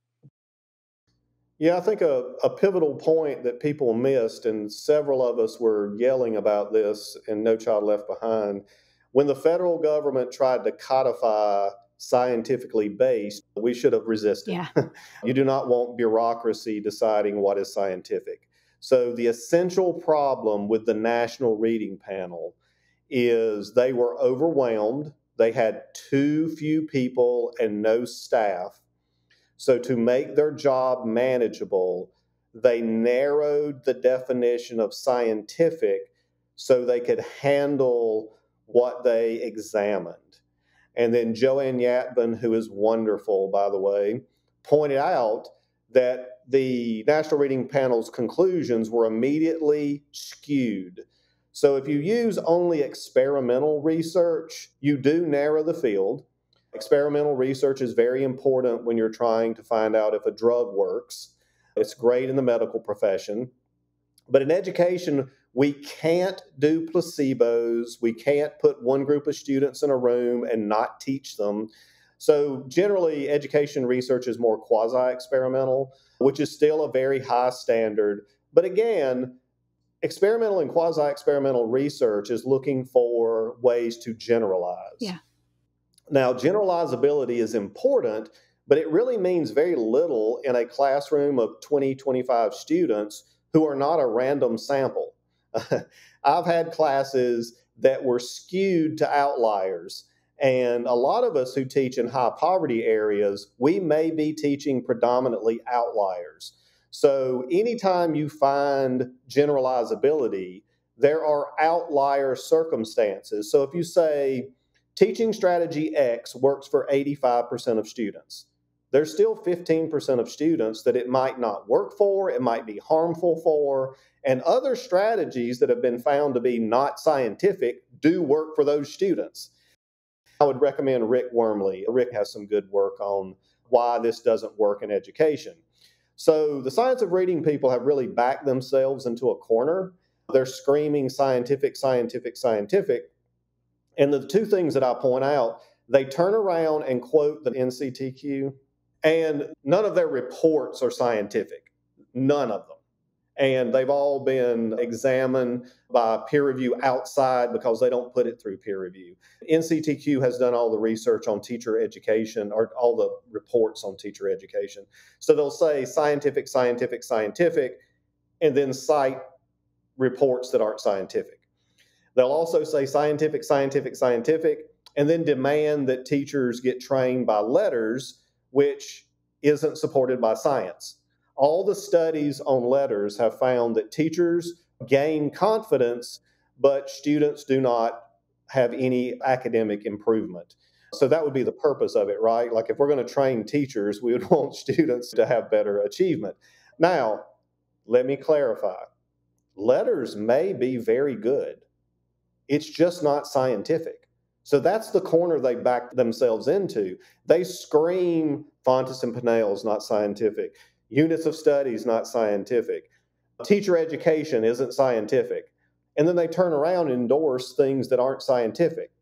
Yeah, I think a, a pivotal point that people missed, and several of us were yelling about this in No Child Left Behind, when the federal government tried to codify scientifically based, we should have resisted. Yeah. You do not want bureaucracy deciding what is scientific. So the essential problem with the National Reading Panel is they were overwhelmed. They had too few people and no staff. So to make their job manageable, they narrowed the definition of scientific so they could handle what they examined. And then Joanne Yatman, who is wonderful, by the way, pointed out that the National Reading Panel's conclusions were immediately skewed. So if you use only experimental research, you do narrow the field. Experimental research is very important when you're trying to find out if a drug works. It's great in the medical profession. But in education, we can't do placebos. We can't put one group of students in a room and not teach them. So generally, education research is more quasi-experimental, which is still a very high standard. But again, experimental and quasi-experimental research is looking for ways to generalize. Yeah. Now, generalizability is important, but it really means very little in a classroom of twenty, twenty-five students who are not a random sample. I've had classes that were skewed to outliers, And a lot of us who teach in high poverty areas, we may be teaching predominantly outliers. So anytime you find generalizability, there are outlier circumstances. So if you say teaching strategy X works for eighty-five percent of students, there's still fifteen percent of students that it might not work for, it might be harmful for, and other strategies that have been found to be not scientific do work for those students. I would recommend Rick Wormley. Rick has some good work on why this doesn't work in education. So the science of reading people have really backed themselves into a corner. They're screaming scientific, scientific, scientific. And the two things that I point out, they turn around and quote the N C T Q, and none of their reports are scientific. None of them. And they've all been examined by peer review outside because they don't put it through peer review. N C T Q has done all the research on teacher education, or all the reports on teacher education. So they'll say scientific, scientific, scientific, and then cite reports that aren't scientific. They'll also say scientific, scientific, scientific, and then demand that teachers get trained by letters, which isn't supported by science. All the studies on letters have found that teachers gain confidence, but students do not have any academic improvement. So that would be the purpose of it, right? Like if we're going to train teachers, we would want students to have better achievement. Now, let me clarify. Letters may be very good. It's just not scientific. So that's the corner they backed themselves into. They scream Fontes and Pinnell is not scientific. Units of study is not scientific. Teacher education isn't scientific. And then they turn around and endorse things that aren't scientific.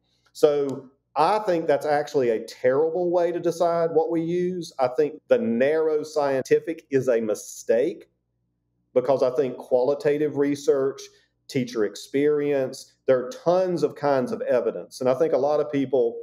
So I think that's actually a terrible way to decide what we use. I think the narrow scientific is a mistake because I think qualitative research, teacher experience, there are tons of kinds of evidence. And I think a lot of people,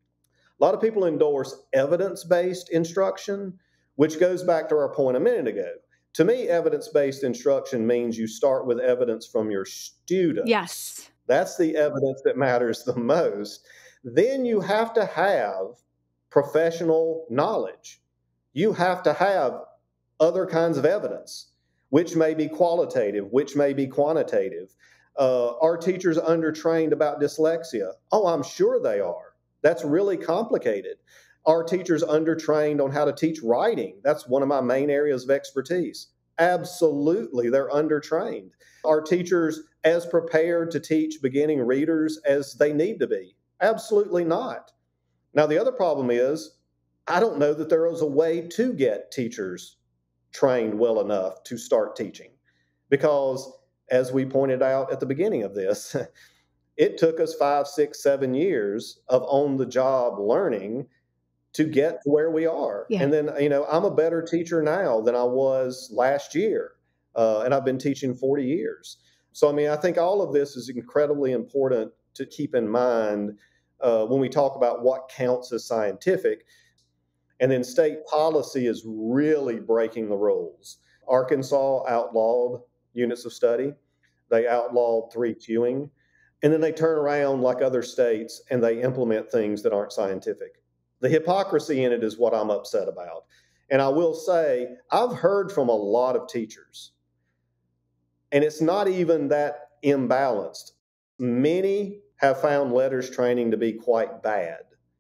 a lot of people endorse evidence-based instruction, which goes back to our point a minute ago. To me, evidence-based instruction means you start with evidence from your students. Yes. That's the evidence that matters the most. Then you have to have professional knowledge. You have to have other kinds of evidence, which may be qualitative, which may be quantitative. Uh, are teachers undertrained about dyslexia? Oh, I'm sure they are. That's really complicated. Are teachers undertrained on how to teach writing? That's one of my main areas of expertise. Absolutely, they're undertrained. Are teachers as prepared to teach beginning readers as they need to be? Absolutely not. Now, the other problem is, I don't know that there is a way to get teachers trained well enough to start teaching. Because, as we pointed out at the beginning of this, it took us five, six, seven years of on-the-job learning to get to where we are. Yeah. And then, you know, I'm a better teacher now than I was last year. Uh, and I've been teaching forty years. So, I mean, I think all of this is incredibly important to keep in mind uh, when we talk about what counts as scientific. And then state policy is really breaking the rules. Arkansas outlawed units of study. They outlawed three Qing. And then they turn around like other states and they implement things that aren't scientific. The hypocrisy in it is what I'm upset about. And I will say, I've heard from a lot of teachers, and it's not even that imbalanced. Many have found letters training to be quite bad.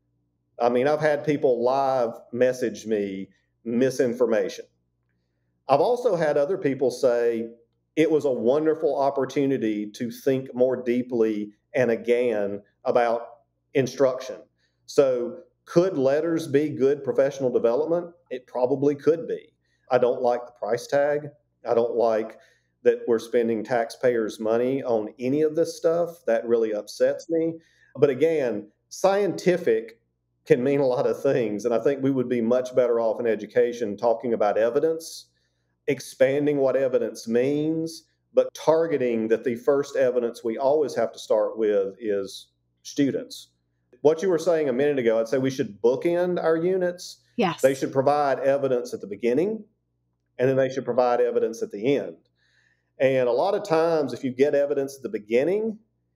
I mean, I've had people live message me misinformation. I've also had other people say it was a wonderful opportunity to think more deeply and again about instruction. So, could letters be good professional development? It probably could be. I don't like the price tag. I don't like that we're spending taxpayers' money on any of this stuff. That really upsets me. But again, scientific can mean a lot of things. And I think we would be much better off in education talking about evidence, expanding what evidence means, but targeting that the first evidence we always have to start with is students. What you were saying a minute ago, I'd say we should bookend our units. Yes. They should provide evidence at the beginning, and then they should provide evidence at the end. And a lot of times, if you get evidence at the beginning,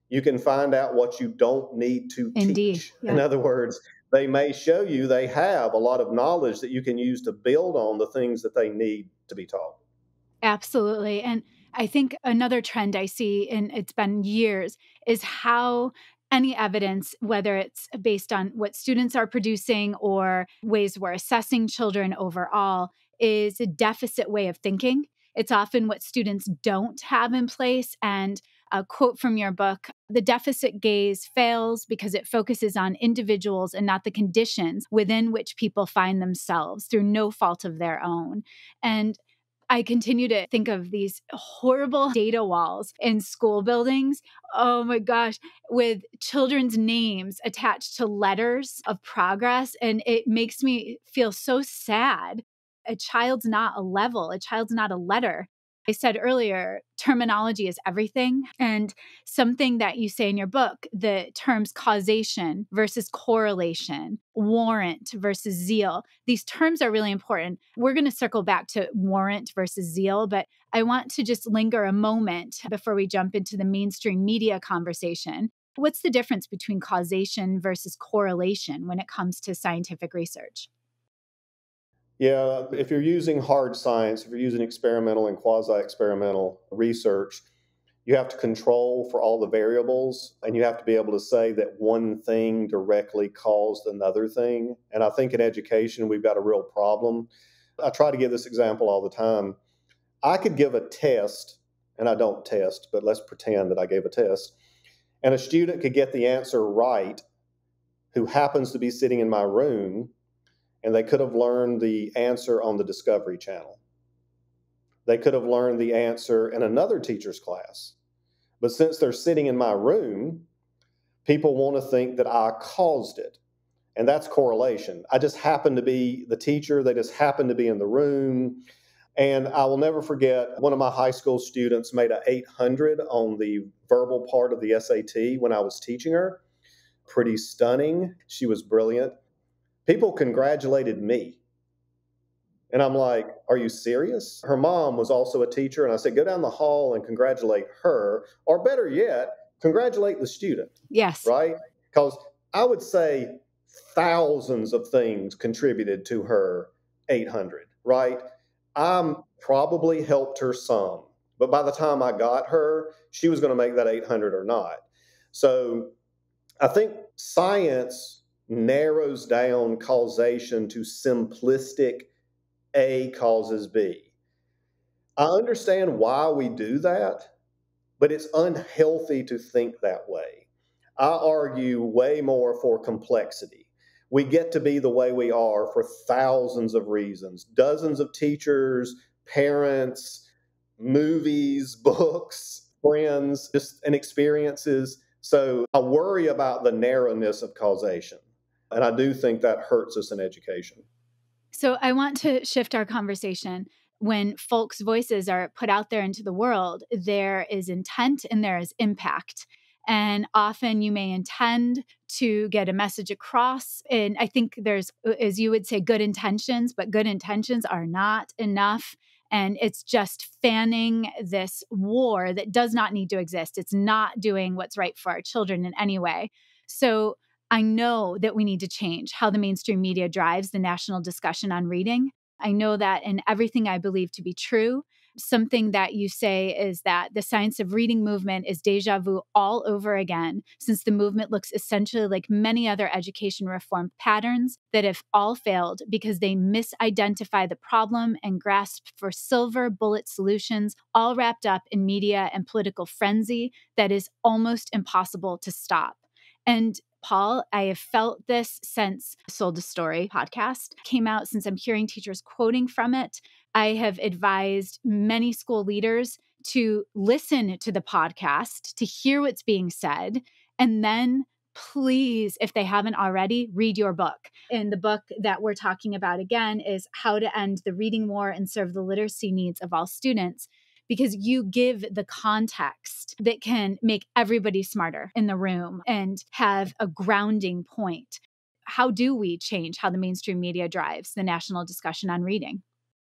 you can find out what you don't need to Indeed. teach. Yeah. In other words, they may show you they have a lot of knowledge that you can use to build on the things that they need to be taught. Absolutely. And I think another trend I see, and it's been years, is how any evidence, whether it's based on what students are producing or ways we're assessing children overall, is a deficit way of thinking. It's often what students don't have in place. And a quote from your book, the deficit gaze fails because it focuses on individuals and not the conditions within which people find themselves through no fault of their own. And I continue to think of these horrible data walls in school buildings. Oh my gosh, with children's names attached to letters of progress. And it makes me feel so sad. A child's not a level, a child's not a letter. I said earlier, terminology is everything. And something that you say in your book, the terms causation versus correlation, warrant versus zeal, these terms are really important. We're going to circle back to warrant versus zeal, but I want to just linger a moment before we jump into the mainstream media conversation. What's the difference between causation versus correlation when it comes to scientific research? Yeah, if you're using hard science, if you're using experimental and quasi-experimental research, you have to control for all the variables, and you have to be able to say that one thing directly caused another thing. And I think in education, we've got a real problem. I try to give this example all the time. I could give a test, and I don't test, but let's pretend that I gave a test, and a student could get the answer right who happens to be sitting in my room, and they could have learned the answer on the Discovery Channel. They could have learned the answer in another teacher's class. But since they're sitting in my room, people want to think that I caused it. And that's correlation. I just happen to be the teacher. They just happen to be in the room. And I will never forget, one of my high school students made an eight hundred on the verbal part of the S A T when I was teaching her. Pretty stunning. She was brilliant. People congratulated me. And I'm like, are you serious? Her mom was also a teacher. And I said, go down the hall and congratulate her. Or better yet, congratulate the student. Yes. Right? Because I would say thousands of things contributed to her eight hundred, right? I probably helped her some. But by the time I got her, she was going to make that eight hundred or not. So I think science narrows down causation to simplistic A causes B. I understand why we do that, but it's unhealthy to think that way. I argue way more for complexity. We get to be the way we are for thousands of reasons, dozens of teachers, parents, movies, books, friends, just and experiences. So I worry about the narrowness of causation. And I do think that hurts us in education. So I want to shift our conversation. When folks' voices are put out there into the world, there is intent and there is impact. And often you may intend to get a message across. And I think there's, as you would say, good intentions, but good intentions are not enough. And it's just fanning this war that does not need to exist. It's not doing what's right for our children in any way. So I know that we need to change how the mainstream media drives the national discussion on reading. I know that in everything I believe to be true. Something that you say is that the science of reading movement is deja vu all over again, since the movement looks essentially like many other education reform patterns that have all failed because they misidentify the problem and grasp for silver bullet solutions, all wrapped up in media and political frenzy that is almost impossible to stop. And Paul, I have felt this since Sold a Story podcast came out, since I'm hearing teachers quoting from it. I have advised many school leaders to listen to the podcast, to hear what's being said, and then please, if they haven't already, read your book. And the book that we're talking about again is How to End the Reading War and Serve the Literacy Needs of All Students, because you give the context that can make everybody smarter in the room and have a grounding point. How do we change how the mainstream media drives the national discussion on reading?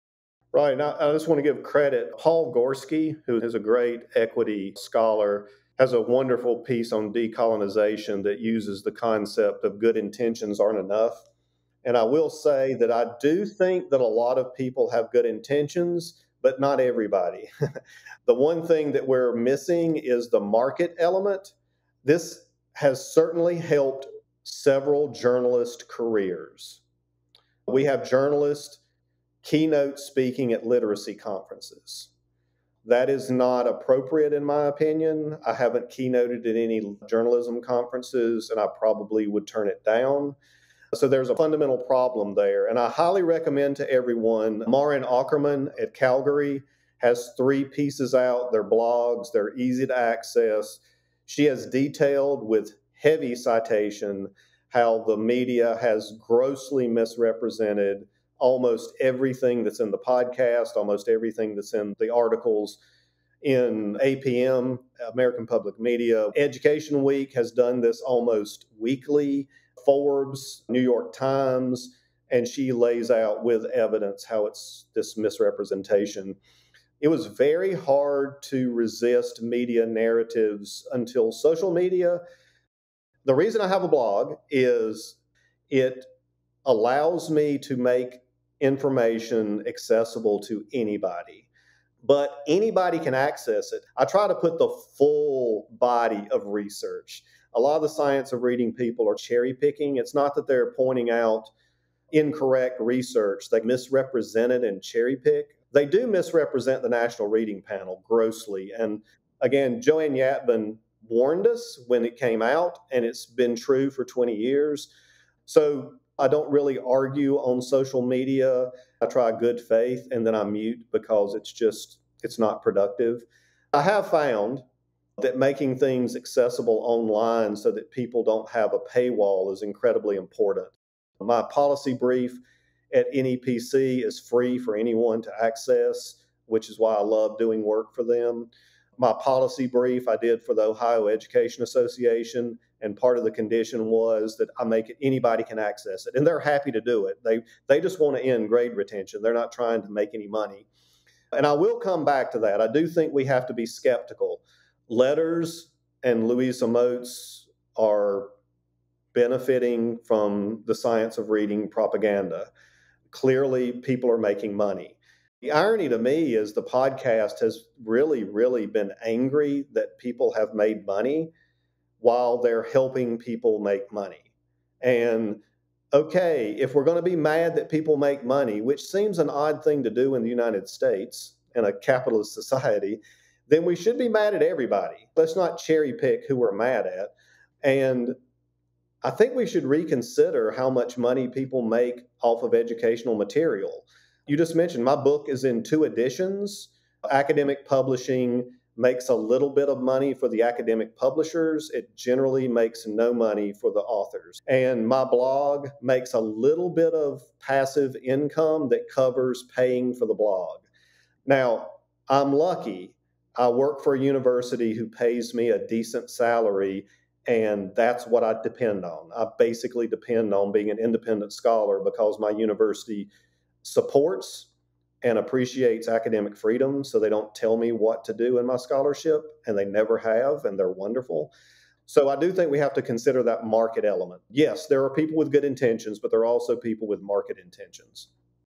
Right. Now, I just want to give credit. Paul Gorski, who is a great equity scholar, has a wonderful piece on decolonization that uses the concept of good intentions aren't enough. And I will say that I do think that a lot of people have good intentions, but not everybody. The one thing that we're missing is the market element. This has certainly helped several journalist careers. We have journalists keynote speaking at literacy conferences. That is not appropriate, in my opinion. I haven't keynoted at any journalism conferences, and I probably would turn it down. So there's a fundamental problem there. And I highly recommend to everyone, Maureen Ackerman at Calgary has three pieces out. They're blogs. They're easy to access. She has detailed with heavy citation how the media has grossly misrepresented almost everything that's in the podcast, almost everything that's in the articles in A P M, American Public Media. Education Week has done this almost weekly. Forbes, New York Times, and she lays out with evidence how it's this misrepresentation. It was very hard to resist media narratives until social media. The reason I have a blog is it allows me to make information accessible to anybody, but anybody can access it. I try to put the full body of research. A lot of the science of reading people are cherry picking. It's not that they're pointing out incorrect research. They misrepresent it and cherry pick. They do misrepresent the National Reading Panel grossly. And again, Joanne Yatman warned us when it came out, and it's been true for twenty years. So I don't really argue on social media. I try good faith, and then I mute because it's just, it's not productive. I have found that making things accessible online so that people don't have a paywall is incredibly important. My policy brief at N E P C is free for anyone to access, which is why I love doing work for them. My policy brief I did for the Ohio Education Association, and part of the condition was that I make it anybody can access it, and they're happy to do it. They they just want to end grade retention. They're not trying to make any money. And I will come back to that. I do think we have to be skeptical. Letters and Louisa Moats are benefiting from the science of reading propaganda. Clearly, people are making money. The irony to me is the podcast has really, really been angry that people have made money while they're helping people make money. And okay, if we're going to be mad that people make money, which seems an odd thing to do in the United States in a capitalist society, then we should be mad at everybody. Let's not cherry pick who we're mad at. And I think we should reconsider how much money people make off of educational material. You just mentioned my book is in two editions. Academic publishing makes a little bit of money for the academic publishers. It generally makes no money for the authors. And my blog makes a little bit of passive income that covers paying for the blog. Now, I'm lucky. I work for a university who pays me a decent salary, and that's what I depend on. I basically depend on being an independent scholar because my university supports and appreciates academic freedom, so they don't tell me what to do in my scholarship, and they never have, and they're wonderful. So I do think we have to consider that market element. Yes, there are people with good intentions, but there are also people with market intentions.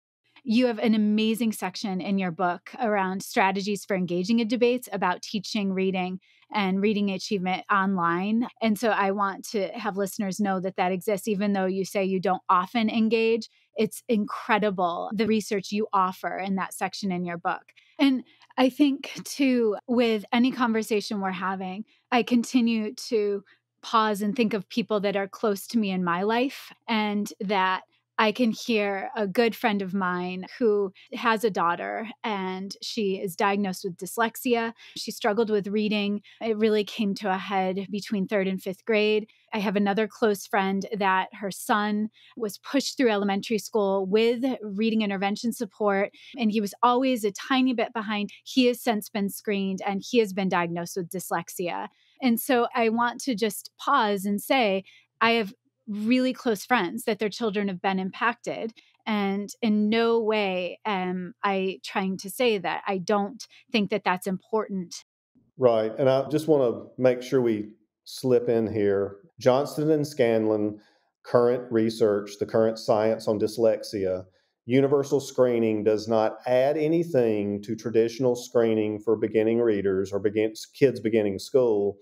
You have an amazing section in your book around strategies for engaging in debates about teaching reading and reading achievement online. And so I want to have listeners know that that exists, even though you say you don't often engage. It's incredible, the research you offer in that section in your book. And I think, too, with any conversation we're having, I continue to pause and think of people that are close to me in my life, and that I can hear a good friend of mine who has a daughter, and she is diagnosed with dyslexia. She struggled with reading. It really came to a head between third and fifth grade. I have another close friend that her son was pushed through elementary school with reading intervention support, and he was always a tiny bit behind. He has since been screened, and he has been diagnosed with dyslexia. And so I want to just pause and say, I have really close friends that their children have been impacted. And in no way am I trying to say that I don't think that that's important. Right. And I just want to make sure we slip in here. Johnston and Scanlon, current research, the current science on dyslexia, universal screening does not add anything to traditional screening for beginning readers or begin, kids beginning school.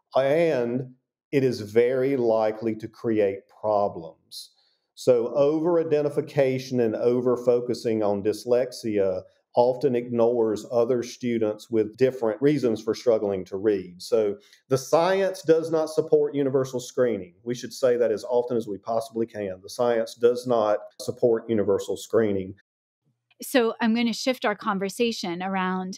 And it is very likely to create problems. So, over identification and over focusing on dyslexia often ignores other students with different reasons for struggling to read. So, the science does not support universal screening. We should say that as often as we possibly can. The science does not support universal screening. So I'm going to shift our conversation around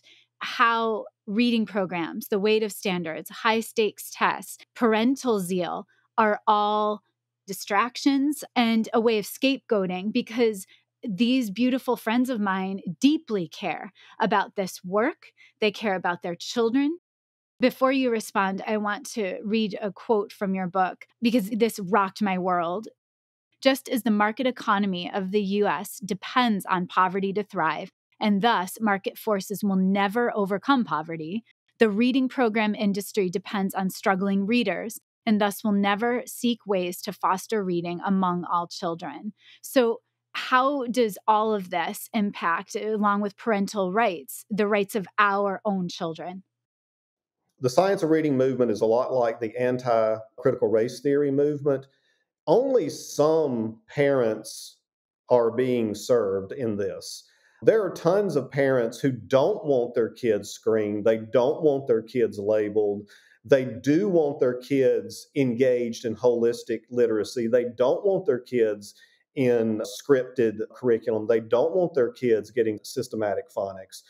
how reading programs, the weight of standards, high stakes tests, parental zeal are all distractions and a way of scapegoating, because these beautiful friends of mine deeply care about this work. They care about their children. Before you respond, I want to read a quote from your book because this rocked my world. Just as the market economy of the U S depends on poverty to thrive, and thus market forces will never overcome poverty, the reading program industry depends on struggling readers, and thus will never seek ways to foster reading among all children. So, how does all of this impact, along with parental rights, the rights of our own children? The science of reading movement is a lot like the anti critical race theory movement. Only some parents are being served in this. There are tons of parents who don't want their kids screened. They don't want their kids labeled. They do want their kids engaged in holistic literacy. They don't want their kids in scripted curriculum. They don't want their kids getting systematic phonics.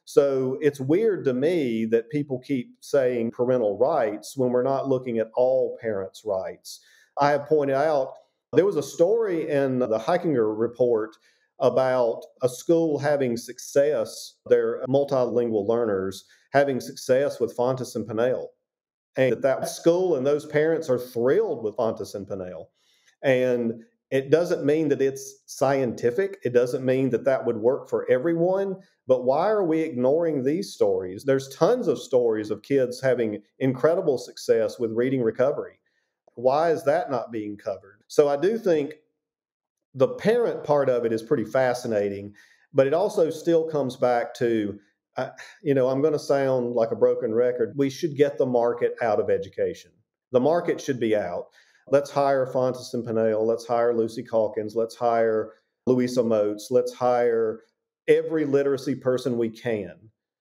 So it's weird to me that people keep saying parental rights when we're not looking at all parents' rights. I have pointed out there was a story in the Heikinger report about a school having success, their multilingual learners having success with Fontes and Pinnell. And that, that school and those parents are thrilled with Fontes and Pinnell. And it doesn't mean that it's scientific. It doesn't mean that that would work for everyone. But why are we ignoring these stories? There's tons of stories of kids having incredible success with reading recovery. Why is that not being covered? So I do think the parent part of it is pretty fascinating, but it also still comes back to, uh, you know, I'm going to sound like a broken record. We should get the market out of education. The market should be out. Let's hire Fontes and Pinnell. Let's hire Lucy Calkins. Let's hire Louisa Moats. Let's hire every literacy person we can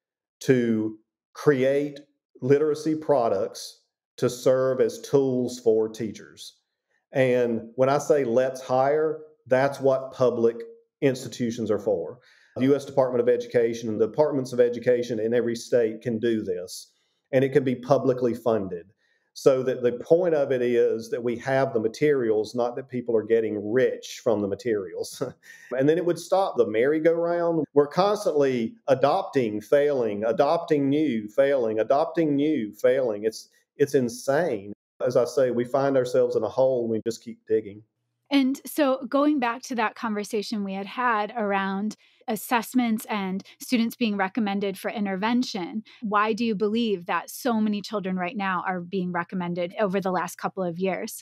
to create literacy products to serve as tools for teachers. And when I say let's hire, that's what public institutions are for. The U S Department of Education and the departments of education in every state can do this, and it can be publicly funded. So that the point of it is that we have the materials, not that people are getting rich from the materials. And then it would stop the merry-go-round. We're constantly adopting, failing, adopting new, failing, adopting new, failing. It's it's insane. As I say, we find ourselves in a hole, we just keep digging. And so going back to that conversation we had had around assessments and students being recommended for intervention, why do you believe that so many children right now are being recommended over the last couple of years?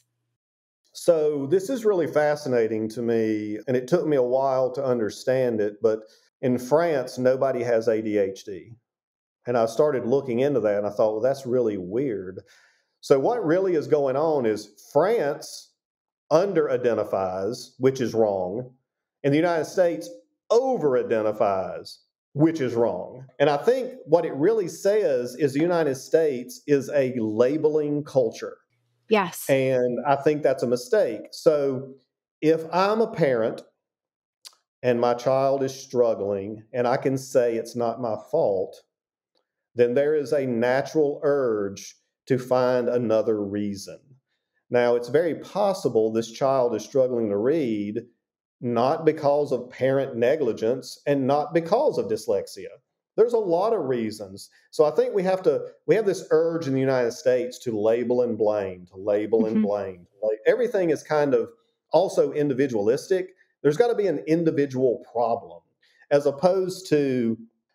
So this is really fascinating to me, and it took me a while to understand it, but in France, nobody has A D H D. And I started looking into that, and I thought, well, that's really weird. So what really is going on is France under-identifies, which is wrong, and the United States over-identifies, which is wrong. And I think what it really says is the United States is a labeling culture. Yes. And I think that's a mistake. So if I'm a parent and my child is struggling and I can say it's not my fault, then there is a natural urge to find another reason. Now, it's very possible this child is struggling to read not because of parent negligence and not because of dyslexia. There's a lot of reasons. So I think we have to, we have this urge in the United States to label and blame, to label mm-hmm. and blame. Like everything is kind of also individualistic. There's got to be an individual problem as opposed to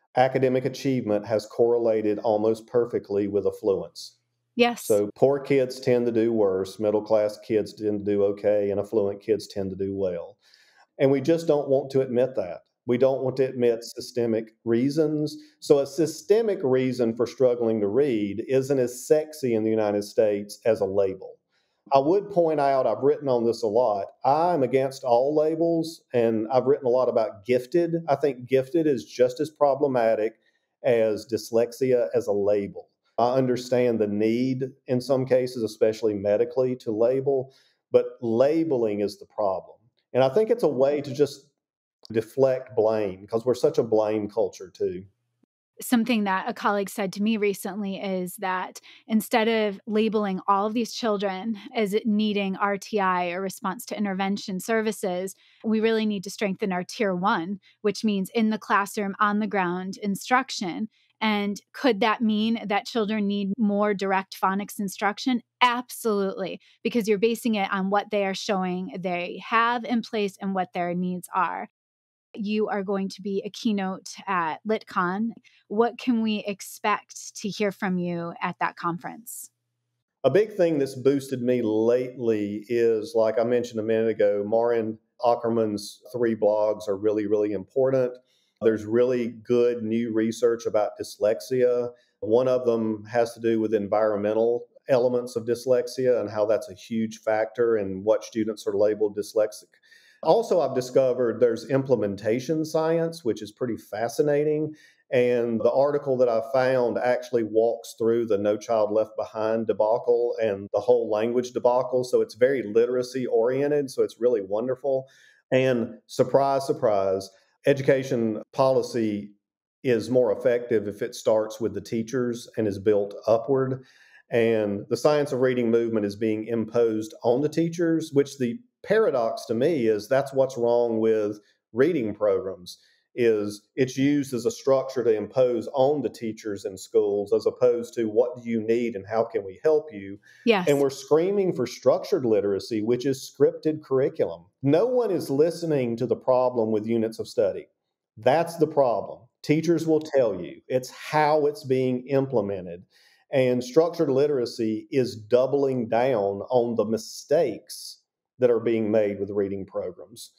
academic achievement has correlated almost perfectly with affluence. Yes. So poor kids tend to do worse, middle class kids tend to do okay, and affluent kids tend to do well. And we just don't want to admit that. We don't want to admit systemic reasons. So, a systemic reason for struggling to read isn't as sexy in the United States as a label. I would point out, I've written on this a lot. I'm against all labels, and I've written a lot about gifted. I think gifted is just as problematic as dyslexia as a label. I understand the need in some cases, especially medically, to label, but labeling is the problem. And I think it's a way to just deflect blame because we're such a blame culture too. Something that a colleague said to me recently is that instead of labeling all of these children as needing R T I or response to intervention services, we really need to strengthen our tier one, which means in the classroom, on the ground instruction. And could that mean that children need more direct phonics instruction? Absolutely, because you're basing it on what they are showing they have in place and what their needs are. You are going to be a keynote at LitCon. What can we expect to hear from you at that conference? A big thing that's boosted me lately is, like I mentioned a minute ago, Marin Ackerman's three blogs are really, really important. There's really good new research about dyslexia. One of them has to do with environmental elements of dyslexia and how that's a huge factor in what students are labeled dyslexic. Also, I've discovered there's implementation science, which is pretty fascinating. And the article that I found actually walks through the No Child Left Behind debacle and the whole language debacle. So it's very literacy oriented. So it's really wonderful. And surprise, surprise, education policy is more effective if it starts with the teachers and is built upward. And the science of reading movement is being imposed on the teachers, which the paradox to me is that's what's wrong with reading programs is it's used as a structure to impose on the teachers in schools as opposed to what do you need and how can we help you. And Yes. we're screaming for structured literacy, which is scripted curriculum. No one is listening to the problem with units of study. That's the problem. Teachers will tell you it's how it's being implemented. And structured literacy is doubling down on the mistakes that are being made with reading programs.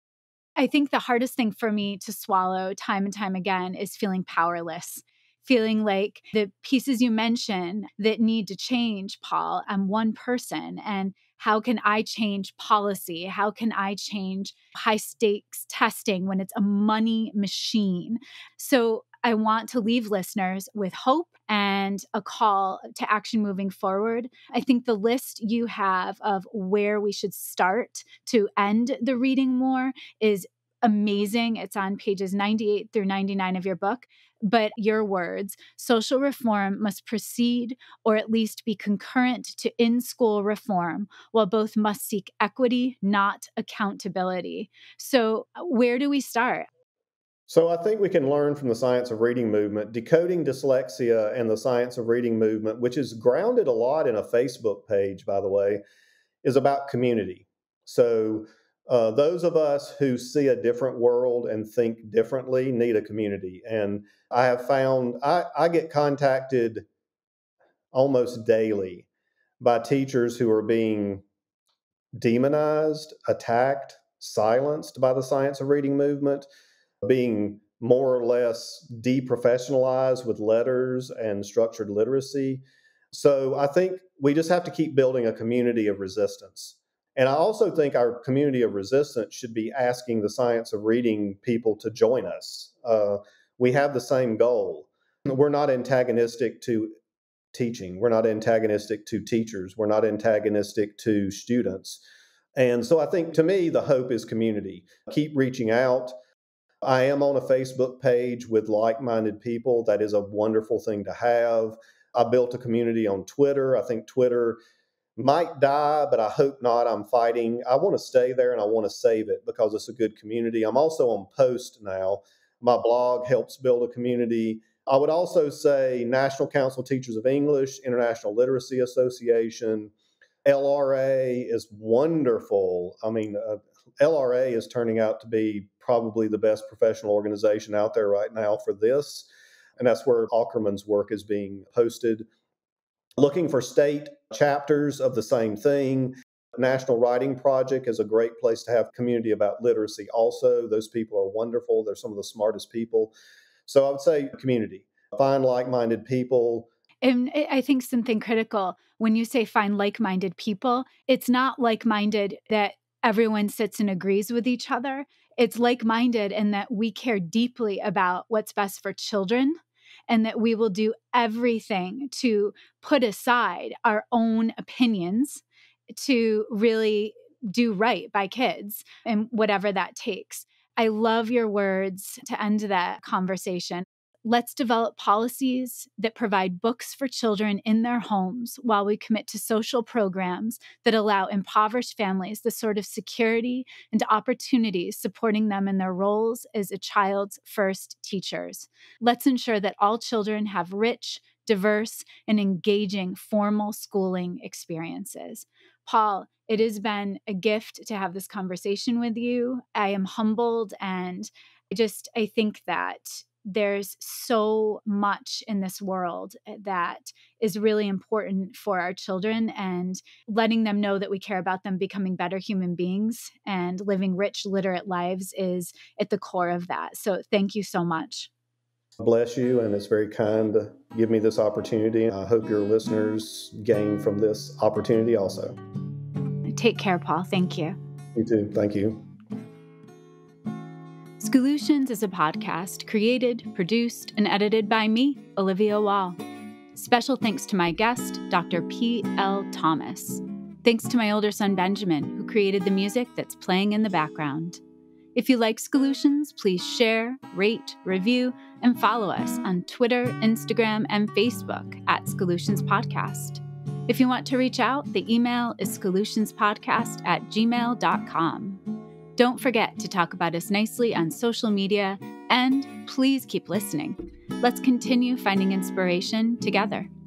I think the hardest thing for me to swallow time and time again is feeling powerless, feeling like the pieces you mention that need to change, Paul, I'm one person. And how can I change policy? How can I change high stakes testing when it's a money machine? So I want to leave listeners with hope and a call to action moving forward. I think the list you have of where we should start to end the reading war is amazing. It's on pages ninety-eight through ninety-nine of your book. But your words, social reform must proceed or at least be concurrent to in-school reform, while both must seek equity, not accountability. So where do we start? So I think we can learn from the science of reading movement, decoding dyslexia and the science of reading movement, which is grounded a lot in a Facebook page, by the way, is about community. So uh, those of us who see a different world and think differently need a community. And I have found I, I get contacted almost daily by teachers who are being demonized, attacked, silenced by the science of reading movement, being more or less deprofessionalized with letters and structured literacy. So I think we just have to keep building a community of resistance. And I also think our community of resistance should be asking the science of reading people to join us. Uh, we have the same goal. We're not antagonistic to teaching. We're not antagonistic to teachers. We're not antagonistic to students. And so I think to me, the hope is community. Keep reaching out. I am on a Facebook page with like-minded people. That is a wonderful thing to have. I built a community on Twitter. I think Twitter might die, but I hope not. I'm fighting. I want to stay there and I want to save it because it's a good community. I'm also on Post now. My blog helps build a community. I would also say National Council of Teachers of English, International Literacy Association, L R A is wonderful. I mean, uh, L R A is turning out to be probably the best professional organization out there right now for this. And that's where Ackerman's work is being posted. Looking for state chapters of the same thing. National Writing Project is a great place to have community about literacy also. Those people are wonderful. They're some of the smartest people. So I would say community. Find like-minded people. And I think something critical, when you say find like-minded people, it's not like-minded that everyone sits and agrees with each other. It's like-minded in that we care deeply about what's best for children, and that we will do everything to put aside our own opinions to really do right by kids and whatever that takes. I love your words to end that conversation. Let's develop policies that provide books for children in their homes while we commit to social programs that allow impoverished families the sort of security and opportunities supporting them in their roles as a child's first teachers. Let's ensure that all children have rich, diverse, and engaging formal schooling experiences. Paul, it has been a gift to have this conversation with you. I am humbled, and I just, I think that there's so much in this world that is really important for our children, and letting them know that we care about them becoming better human beings and living rich, literate lives is at the core of that. So thank you so much. Bless you, and it's very kind to give me this opportunity. I hope your listeners gain from this opportunity also. Take care, Paul. Thank you. You too. Thank you. Schoolutions is a podcast created, produced, and edited by me, Olivia Wall. Special thanks to my guest, Doctor P L Thomas. Thanks to my older son, Benjamin, who created the music that's playing in the background. If you like Schoolutions, please share, rate, review, and follow us on Twitter, Instagram, and Facebook at Schoolutions Podcast. If you want to reach out, the email is schoolutionspodcast at gmail dot com. Don't forget to talk about us nicely on social media, and please keep listening. Let's continue finding inspiration together.